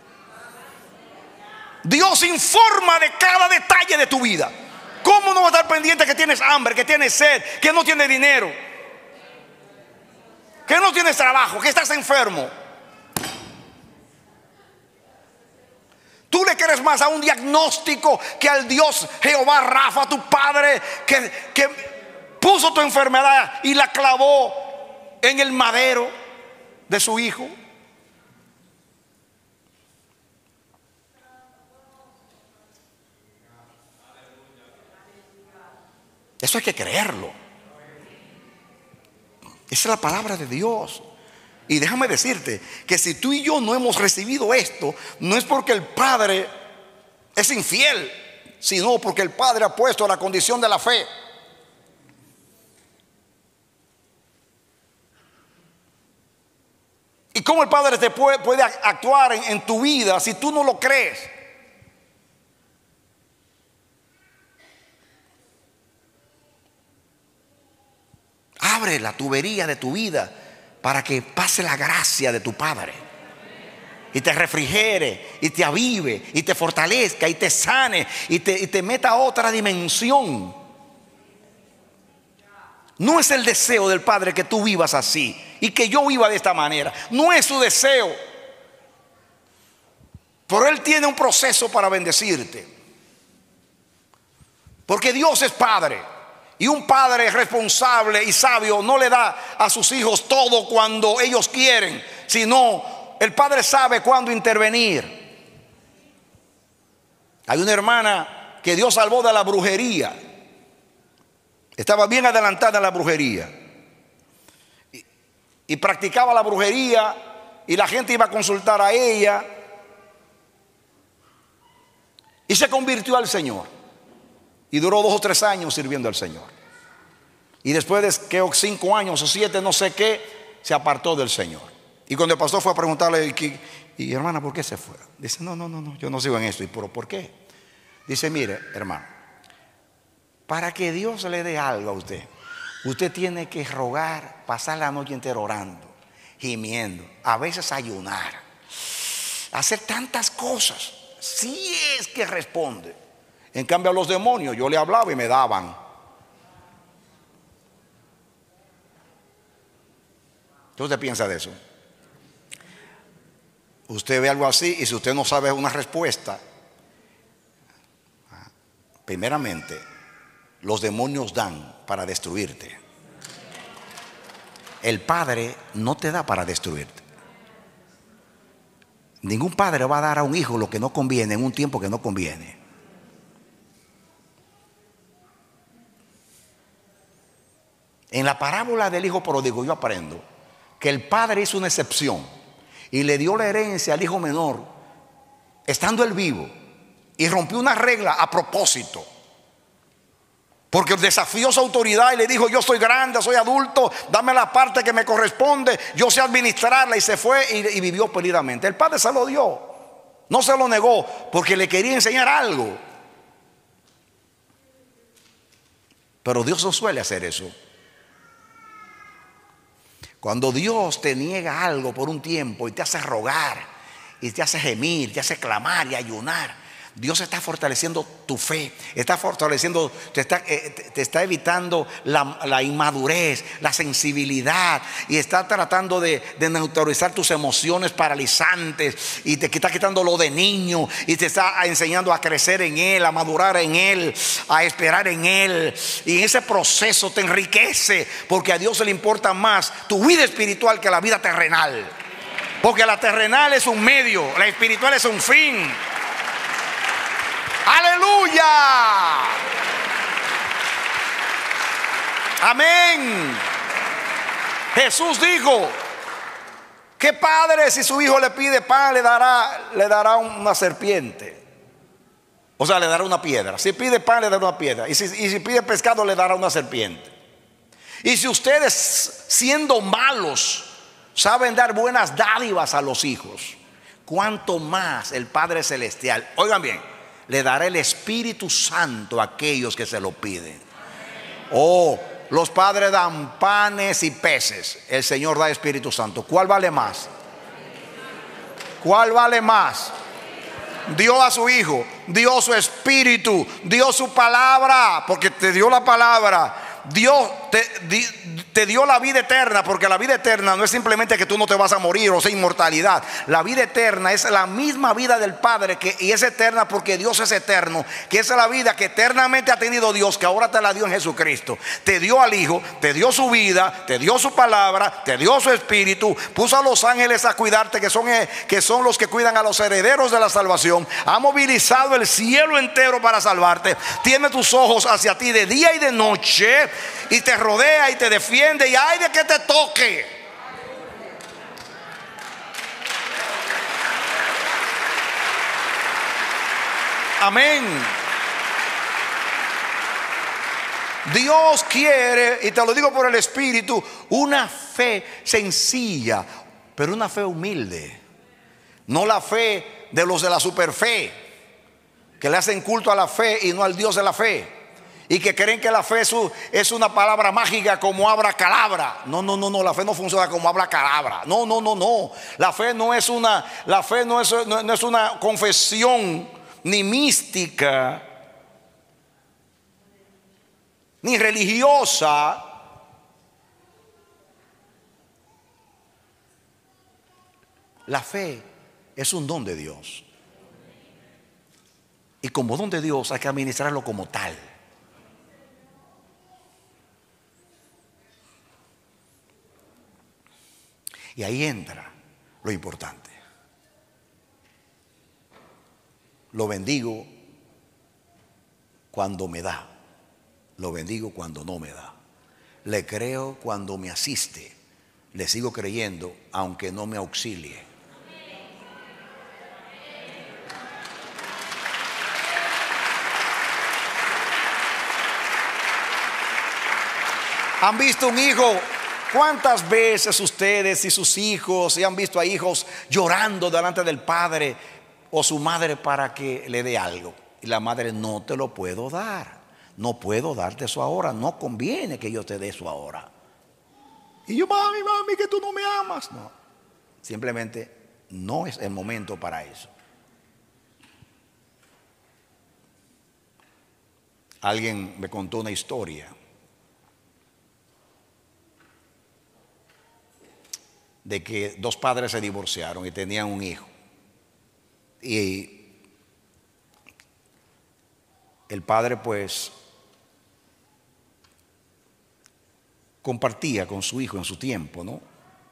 Dios informa de cada detalle de tu vida. ¿Cómo no va a estar pendiente que tienes hambre, que tienes sed, que no tienes dinero, que no tienes trabajo, que estás enfermo? Tú le quieres más a un diagnóstico que al Dios Jehová Rafa, tu padre, que, que puso tu enfermedad y la clavó en el madero de su hijo. Eso hay que creerlo. Esa es la palabra de Dios. Y déjame decirte que si tú y yo no hemos recibido esto, no es porque el Padre es infiel, sino porque el Padre ha puesto la condición de la fe. ¿Y cómo el Padre te puede, puede actuar en, en tu vida si tú no lo crees? Abre la tubería de tu vida para que pase la gracia de tu Padre y te refrigere y te avive y te fortalezca y te sane y te, y te meta a otra dimensión. No es el deseo del Padre que tú vivas así y que yo viva de esta manera. No es su deseo. Pero Él tiene un proceso para bendecirte. Porque Dios es Padre. Y un padre responsable y sabio no le da a sus hijos todo cuando ellos quieren, sino el padre sabe cuándo intervenir. Hay una hermana que Dios salvó de la brujería. Estaba bien adelantada en la brujería. Y, y practicaba la brujería y la gente iba a consultar a ella. Y se convirtió al Señor. Y duró dos o tres años sirviendo al Señor. Y después de que cinco años o siete, no sé qué, se apartó del Señor. Y cuando el pastor fue a preguntarle, y, y hermana, ¿por qué se fue? Dice, no, no, no, no, yo no sigo en esto. ¿Y pero por qué? Dice, mire, hermano, para que Dios le dé algo a usted, usted tiene que rogar, pasar la noche entera orando, gimiendo, a veces ayunar, hacer tantas cosas, si es que responde. En cambio a los demonios yo le hablaba y me daban. ¿Qué usted piensa de eso? Usted ve algo así y si usted no sabe una respuesta, primeramente los demonios dan para destruirte. El Padre no te da para destruirte. Ningún padre va a dar a un hijo lo que no conviene en un tiempo que no conviene. En la parábola del hijo pródigo yo aprendo que el padre hizo una excepción y le dio la herencia al hijo menor, estando él vivo, y rompió una regla a propósito, porque desafió su autoridad y le dijo: yo soy grande, soy adulto, dame la parte que me corresponde, yo sé administrarla. Y se fue y, y vivió perdidamente. El padre se lo dio, no se lo negó, porque le quería enseñar algo. Pero Dios no suele hacer eso. Cuando Dios te niega algo por un tiempo y te hace rogar, y te hace gemir, te hace clamar y ayunar, Dios está fortaleciendo tu fe, está fortaleciendo, te está, eh, te está evitando la, la inmadurez, la sensibilidad, y está tratando de, de neutralizar tus emociones paralizantes, y te está quitando lo de niño, y te está enseñando a crecer en Él, a madurar en Él, a esperar en Él. Y en ese proceso te enriquece, porque a Dios le importa más tu vida espiritual que la vida terrenal, porque la terrenal es un medio, la espiritual es un fin. ¡Aleluya! Amén. Jesús dijo: ¿qué padre, si su hijo le pide pan, le dará, le dará una serpiente? O sea, le dará una piedra. Si pide pan, le dará una piedra. Y si, y si pide pescado, le dará una serpiente. Y si ustedes, siendo malos, saben dar buenas dádivas a los hijos, cuánto más el Padre Celestial, oigan bien, le dará el Espíritu Santo a aquellos que se lo piden. Oh, los padres dan panes y peces, el Señor da Espíritu Santo. ¿Cuál vale más? ¿Cuál vale más? Dio a su Hijo, dio su Espíritu, dio su palabra, porque te dio la palabra. Dios te, te dio la vida eterna, porque la vida eterna no es simplemente que tú no te vas a morir, o sea, inmortalidad. La vida eterna es la misma vida del Padre, que, y es eterna porque Dios es eterno, que es la vida que eternamente ha tenido Dios, que ahora te la dio en Jesucristo. Te dio al Hijo, te dio su vida, te dio su palabra, te dio su Espíritu, puso a los ángeles a cuidarte, que son, que son los que cuidan a los herederos de la salvación. Ha movilizado el cielo entero para salvarte. Tiene tus ojos hacia ti de día y de noche, y te rodea y te defiende, y hay de que te toque. Amén. Dios quiere, y te lo digo por el Espíritu, una fe sencilla, pero una fe humilde. No la fe de los de la superfe, que le hacen culto a la fe y no al Dios de la fe, y que creen que la fe es una palabra mágica como abracadabra. No, no, no, no, la fe no funciona como abracadabra. No, no, no, no. La fe no es una, la fe no es, no, no es una confesión ni mística ni religiosa. La fe es un don de Dios, y como don de Dios hay que administrarlo como tal. Y ahí entra lo importante. Lo bendigo cuando me da, lo bendigo cuando no me da. Le creo cuando me asiste, le sigo creyendo aunque no me auxilie. ¿Han visto un hijo? ¿Cuántas veces ustedes y sus hijos se han visto a hijos llorando delante del padre o su madre para que le dé algo? Y la madre: no te lo puedo dar, no puedo darte eso ahora, no conviene que yo te dé eso ahora. Y yo: mami, mami, que tú no me amas. No, simplemente no es el momento para eso. Alguien me contó una historia de que dos padres se divorciaron y tenían un hijo, y el padre pues compartía con su hijo en su tiempo, ¿no?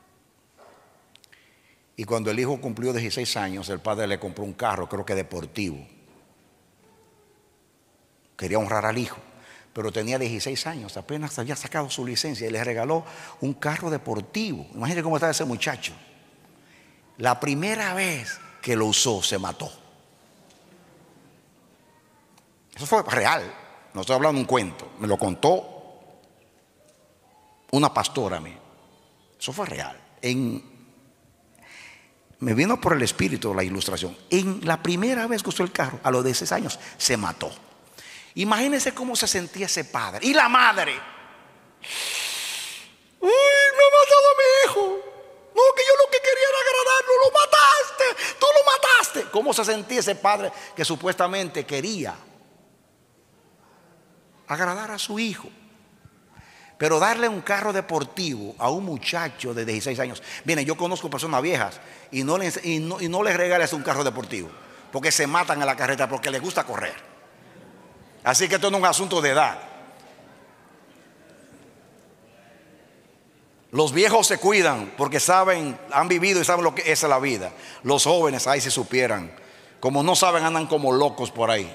Y cuando el hijo cumplió dieciséis años, el padre le compró un carro, creo que deportivo. Quería honrar al hijo, pero tenía dieciséis años, apenas había sacado su licencia y le regaló un carro deportivo. Imagínate cómo estaba ese muchacho. La primera vez que lo usó se mató. Eso fue real, no estoy hablando de un cuento, me lo contó una pastora a mí. Eso fue real. En, me vino por el espíritu la ilustración. En la primera vez que usó el carro, a los dieciséis años, se mató. Imagínense cómo se sentía ese padre. Y la madre. ¡Uy, me ha matado a mi hijo! No, que yo lo que quería era agradarlo. ¡Lo mataste! ¡Tú lo mataste! ¿Cómo se sentía ese padre que supuestamente quería agradar a su hijo? Pero darle un carro deportivo a un muchacho de dieciséis años. Miren, yo conozco personas viejas y no les, y no, y no les regales un carro deportivo, porque se matan en la carretera, porque les gusta correr. Así que esto no es un asunto de edad. Los viejos se cuidan porque saben, han vivido y saben lo que es la vida. Los jóvenes, ahí si supieran, como no saben, andan como locos por ahí.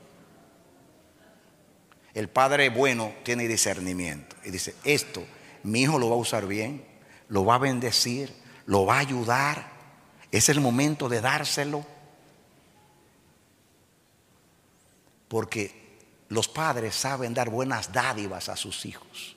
El padre bueno tiene discernimiento y dice: esto mi hijo lo va a usar bien, lo va a bendecir, lo va a ayudar. Es el momento de dárselo. Porque los padres saben dar buenas dádivas a sus hijos.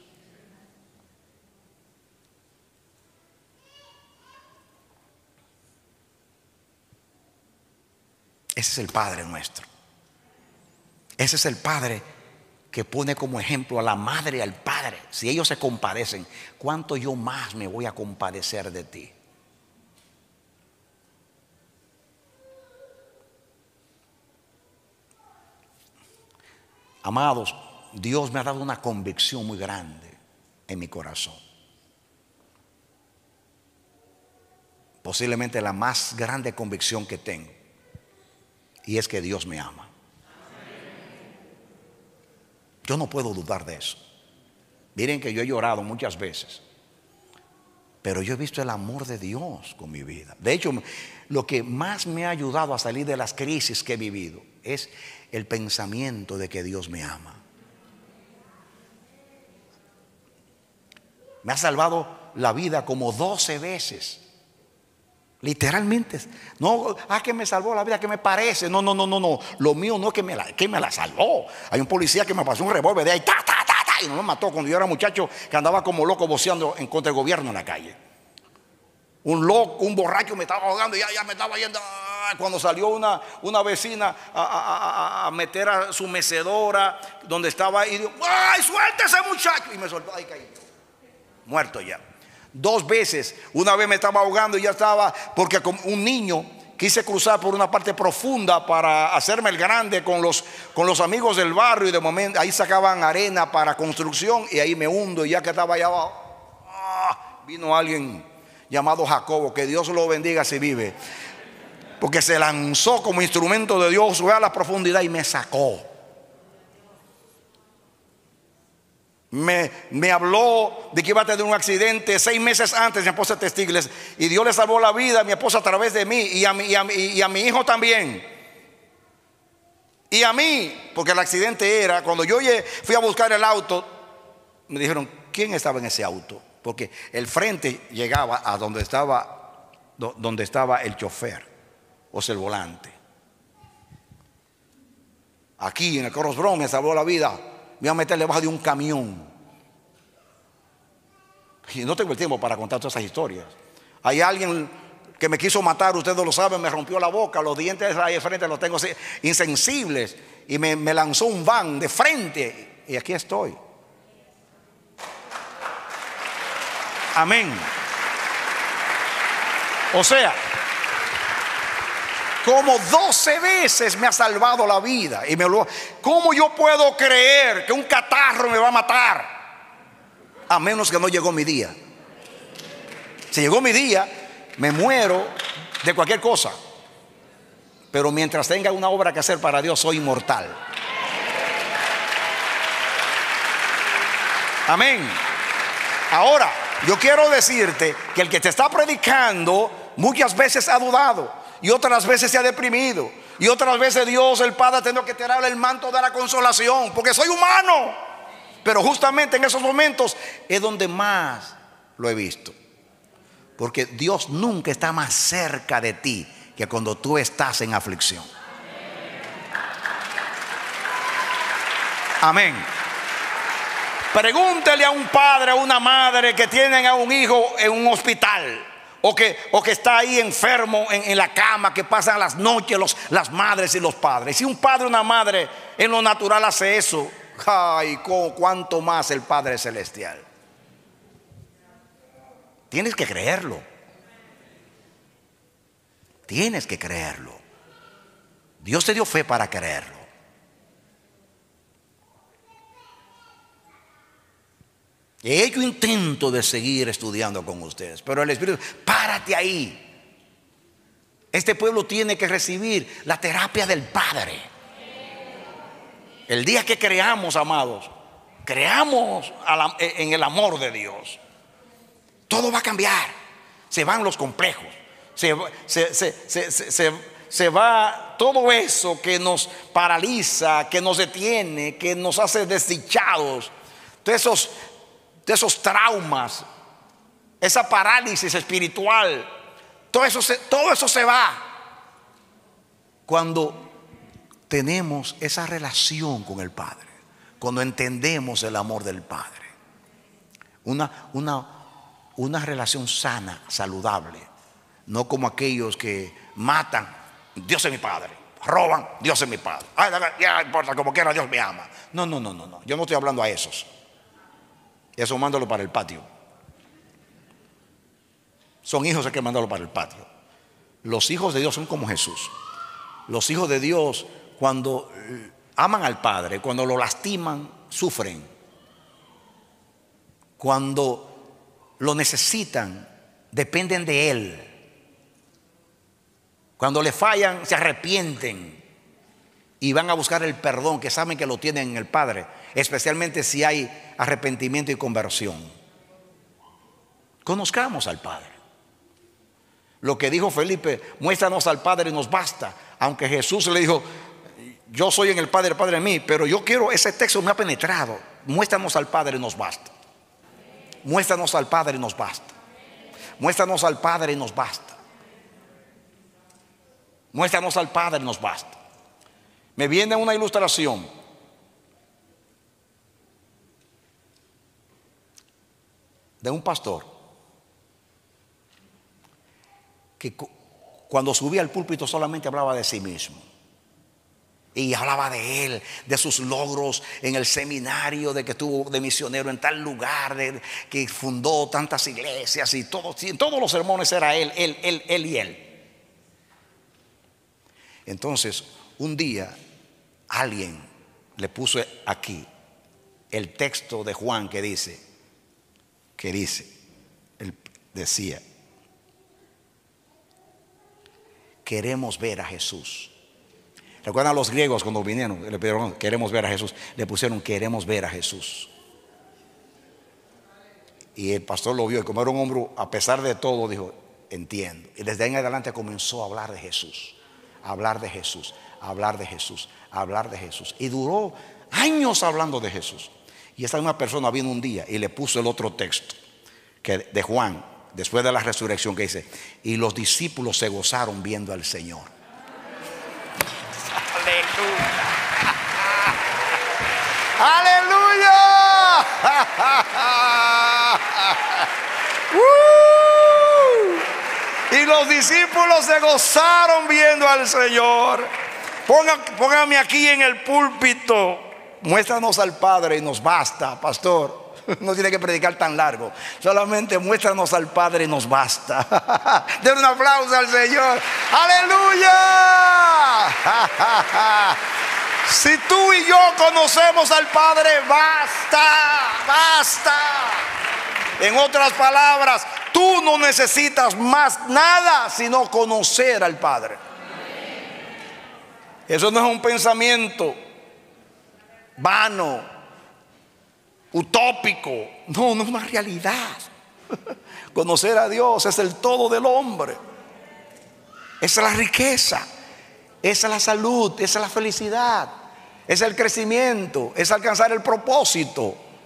Ese es el Padre nuestro. Ese es el Padre que pone como ejemplo a la madre y al padre. Si ellos se compadecen, ¿cuánto yo más me voy a compadecer de ti? Amados, Dios me ha dado una convicción muy grande en mi corazón. Posiblemente la más grande convicción que tengo. Y es que Dios me ama. Yo no puedo dudar de eso. Miren que yo he llorado muchas veces, pero yo he visto el amor de Dios con mi vida. De hecho, lo que más me ha ayudado a salir de las crisis que he vivido es el pensamiento de que Dios me ama. Me ha salvado la vida como doce veces. Literalmente. No, ah, que me salvó la vida, que me parece. No, no, no, no, no. Lo mío no es que me la, que me la salvó. Hay un policía que me pasó un revólver de ahí, ta, ta, ta, ta, y no me mató cuando yo era muchacho, que andaba como loco voceando en contra del gobierno en la calle. Un loco, un borracho me estaba ahogando y ya, ya me estaba yendo. Cuando salió una, una vecina a, a, a, a meter a su mecedora donde estaba ahí, y dijo: ¡ay, suelta ese muchacho! Y me soltó, ahí caí, muerto ya. Dos veces, una vez me estaba ahogando y ya estaba, porque como un niño quise cruzar por una parte profunda para hacerme el grande con los, con los amigos del barrio, y de momento ahí sacaban arena para construcción y ahí me hundo, y ya que estaba allá abajo, ¡ah!, vino alguien llamado Jacobo, que Dios lo bendiga si vive, porque se lanzó como instrumento de Dios, fue a la profundidad y me sacó. Me, me habló de que iba a tener un accidente seis meses antes. Mi esposa es testigo, y Dios le salvó la vida a mi esposa a través de mí, y a mi, y a mi, y a mi hijo también. Y a mí, porque el accidente era, cuando yo fui a buscar el auto, me dijeron: ¿quién estaba en ese auto? Porque el frente llegaba a donde estaba, donde estaba el chofer, o sea, el volante. Aquí en el Cross Bronx me salvó la vida. Me iba a meter debajo de un camión. Y no tengo el tiempo para contar todas esas historias. Hay alguien que me quiso matar, ustedes lo saben, me rompió la boca, los dientes ahí de frente los tengo insensibles, y me, me lanzó un van de frente, y aquí estoy. Amén. O sea, como doce veces me ha salvado la vida. Y me lo, ¿cómo yo puedo creer que un catarro me va a matar? A menos que no llegó mi día. Si llegó mi día, me muero de cualquier cosa. Pero mientras tenga una obra que hacer para Dios, soy inmortal. Amén. Ahora, yo quiero decirte que el que te está predicando muchas veces ha dudado, y otras veces se ha deprimido, y otras veces Dios el Padre ha tenido que tirarle el manto de la consolación, porque soy humano. Pero justamente en esos momentos es donde más lo he visto. Porque Dios nunca está más cerca de ti que cuando tú estás en aflicción. Amén. Pregúntele a un padre, a una madre que tienen a un hijo en un hospital, o que, o que está ahí enfermo en, en la cama, que pasan las noches los, las madres y los padres. Si un padre o una madre en lo natural hace eso, ay, cuánto más el Padre Celestial. Tienes que creerlo. Tienes que creerlo. Dios te dio fe para creerlo. He hecho intento de seguir estudiando con ustedes, pero el Espíritu, párate ahí. Este pueblo tiene que recibir la terapia del Padre. El día que creamos, amados, creamos en el amor de Dios, todo va a cambiar. Se van los complejos, se, se, se, se, se, se, se va todo eso que nos paraliza, que nos detiene, que nos hace desdichados. Todos esos de esos traumas, esa parálisis espiritual, todo eso, se, todo eso se va cuando tenemos esa relación con el Padre, cuando entendemos el amor del Padre. Una, una, una relación sana, saludable, no como aquellos que matan, Dios es mi Padre, roban, Dios es mi Padre, ay, ya importa, como quiera Dios me ama. No, no, no, no, no. Yo no estoy hablando a esos. Eso mándalo para el patio. Son hijos, hay que mandarlo para el patio. Los hijos de Dios son como Jesús. Los hijos de Dios, cuando aman al Padre, cuando lo lastiman, sufren. Cuando lo necesitan, dependen de Él. Cuando le fallan, se arrepienten y van a buscar el perdón, que saben que lo tienen en el Padre, especialmente si hay arrepentimiento y conversión. Conozcamos al Padre. Lo que dijo Felipe, muéstranos al Padre y nos basta. Aunque Jesús le dijo, yo soy en el Padre, el Padre en mí, pero yo quiero, ese texto me ha penetrado. Muéstranos al Padre y nos basta. Muéstranos al Padre y nos basta. Muéstranos al Padre y nos basta. Muéstranos al Padre y nos basta. Me viene una ilustración de un pastor que cuando subía al púlpito solamente hablaba de sí mismo. Y hablaba de él, de sus logros en el seminario, de que estuvo de misionero en tal lugar, de que fundó tantas iglesias y todo, en todos los sermones era él, él, él, él y él. Entonces, un día alguien le puso aquí el texto de Juan que dice, que dice, él decía, queremos ver a Jesús. ¿Recuerdan los griegos cuando vinieron? Le pidieron, queremos ver a Jesús. Le pusieron, queremos ver a Jesús. Y el pastor lo vio, y como era un hombre, a pesar de todo, dijo, entiendo. Y desde ahí en adelante comenzó a hablar de Jesús, a hablar de Jesús, a hablar de Jesús, a hablar de Jesús. Y duró años hablando de Jesús. Y esta misma persona vino un día y le puso el otro texto que de Juan, después de la resurrección, que dice, y los discípulos se gozaron viendo al Señor. ¡Aleluya! ¡Uh! Y los discípulos se gozaron viendo al Señor. Ponga, póngame aquí en el púlpito. Muéstranos al Padre y nos basta, pastor. No tiene que predicar tan largo. Solamente muéstranos al Padre y nos basta. Den un aplauso al Señor. ¡Aleluya! Si tú y yo conocemos al Padre, basta, basta. En otras palabras, tú no necesitas más nada sino conocer al Padre. Eso no es un pensamiento vano, utópico. No, no es una realidad. Conocer a Dios es el todo del hombre. Esa es la riqueza, esa es la salud, esa es la felicidad, es el crecimiento, es alcanzar el propósito.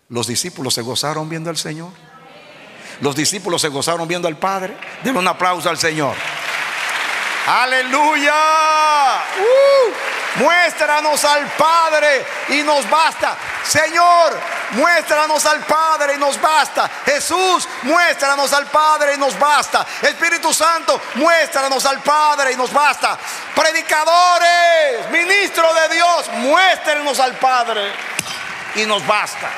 Los discípulos se gozaron viendo al Señor. Los discípulos se gozaron viendo al Padre. Denle un aplauso al Señor. Aleluya. Uh, muéstranos al Padre y nos basta. Señor, muéstranos al Padre y nos basta. Jesús, muéstranos al Padre y nos basta. Espíritu Santo, muéstranos al Padre y nos basta. Predicadores, ministros de Dios, muéstrenos al Padre y nos basta.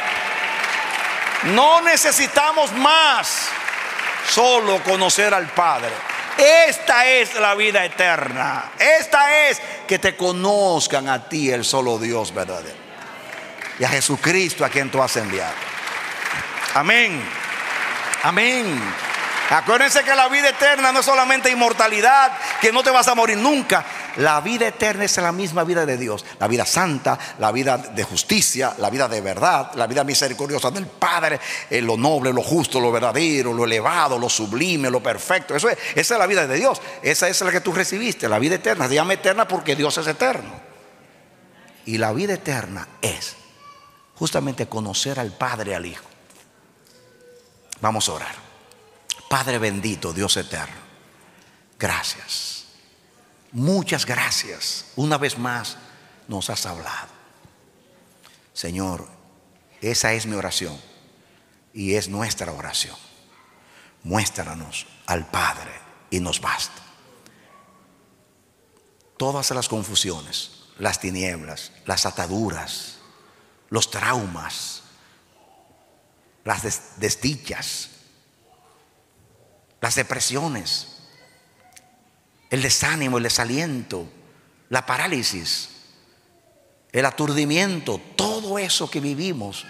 No necesitamos más, solo conocer al Padre. Esta es la vida eterna. Esta es que te conozcan a ti, el solo Dios verdadero, y a Jesucristo, a quien tú has enviado. Amén. Amén. Acuérdense que la vida eterna no es solamente inmortalidad, que no te vas a morir nunca. La vida eterna es la misma vida de Dios. La vida santa, la vida de justicia, la vida de verdad, la vida misericordiosa del Padre, eh, lo noble, lo justo, lo verdadero, lo elevado, lo sublime, lo perfecto. Eso es, esa es la vida de Dios. Esa es la que tú recibiste, la vida eterna. Se llama eterna porque Dios es eterno. Y la vida eterna es justamente conocer al Padre y al Hijo. Vamos a orar. Padre bendito, Dios eterno, gracias, muchas gracias. Una vez más nos has hablado. Señor, esa es mi oración y es nuestra oración. Muéstranos al Padre y nos basta. Todas las confusiones, las tinieblas, las ataduras, los traumas, las des- desdichas, las depresiones, el desánimo, el desaliento, la parálisis, el aturdimiento, todo eso que vivimos,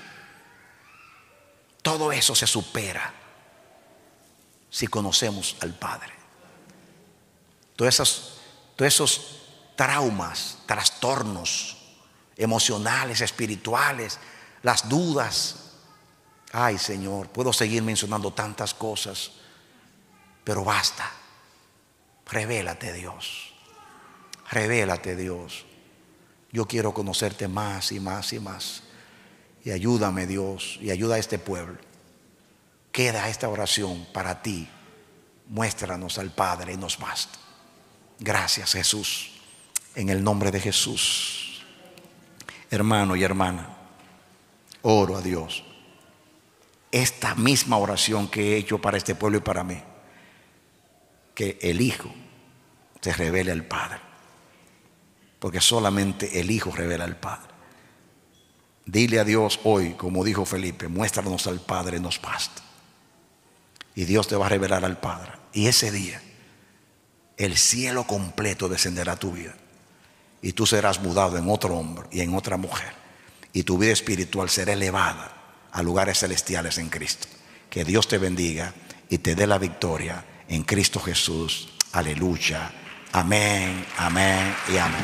todo eso se supera si conocemos al Padre. Todos esos, todos esos traumas, trastornos emocionales, espirituales, las dudas. Ay, Señor, puedo seguir mencionando tantas cosas, pero basta. Revélate, Dios. Revélate, Dios. Yo quiero conocerte más y más y más. Y ayúdame, Dios, y ayuda a este pueblo. Queda esta oración para ti. Muéstranos al Padre y nos basta. Gracias, Jesús. En el nombre de Jesús. Hermano y hermana, oro a Dios. Esta misma oración que he hecho para este pueblo y para mí, que el Hijo se revele al Padre, porque solamente el Hijo revela al Padre. Dile a Dios hoy, como dijo Felipe, muéstranos al Padre y nos basta. Y Dios te va a revelar al Padre, y ese día el cielo completo descenderá a tu vida y tú serás mudado en otro hombre y en otra mujer, y tu vida espiritual será elevada a lugares celestiales en Cristo. Que Dios te bendiga y te dé la victoria en Cristo Jesús. Aleluya. Amén, amén y amén.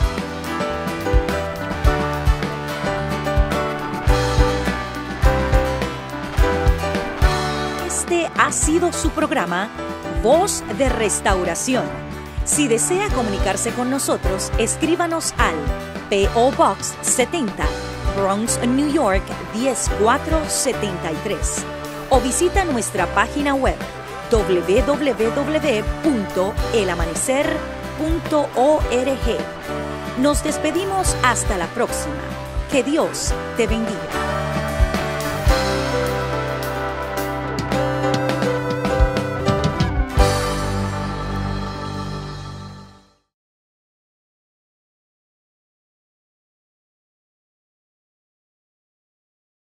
Este ha sido su programa Voz de Restauración. Si desea comunicarse con nosotros, escríbanos al P O Box setenta, Bronx, New York diez mil cuatrocientos setenta y tres, o visita nuestra página web doble u doble u doble u punto el amanecer punto org. Nos despedimos hasta la próxima. Que Dios te bendiga.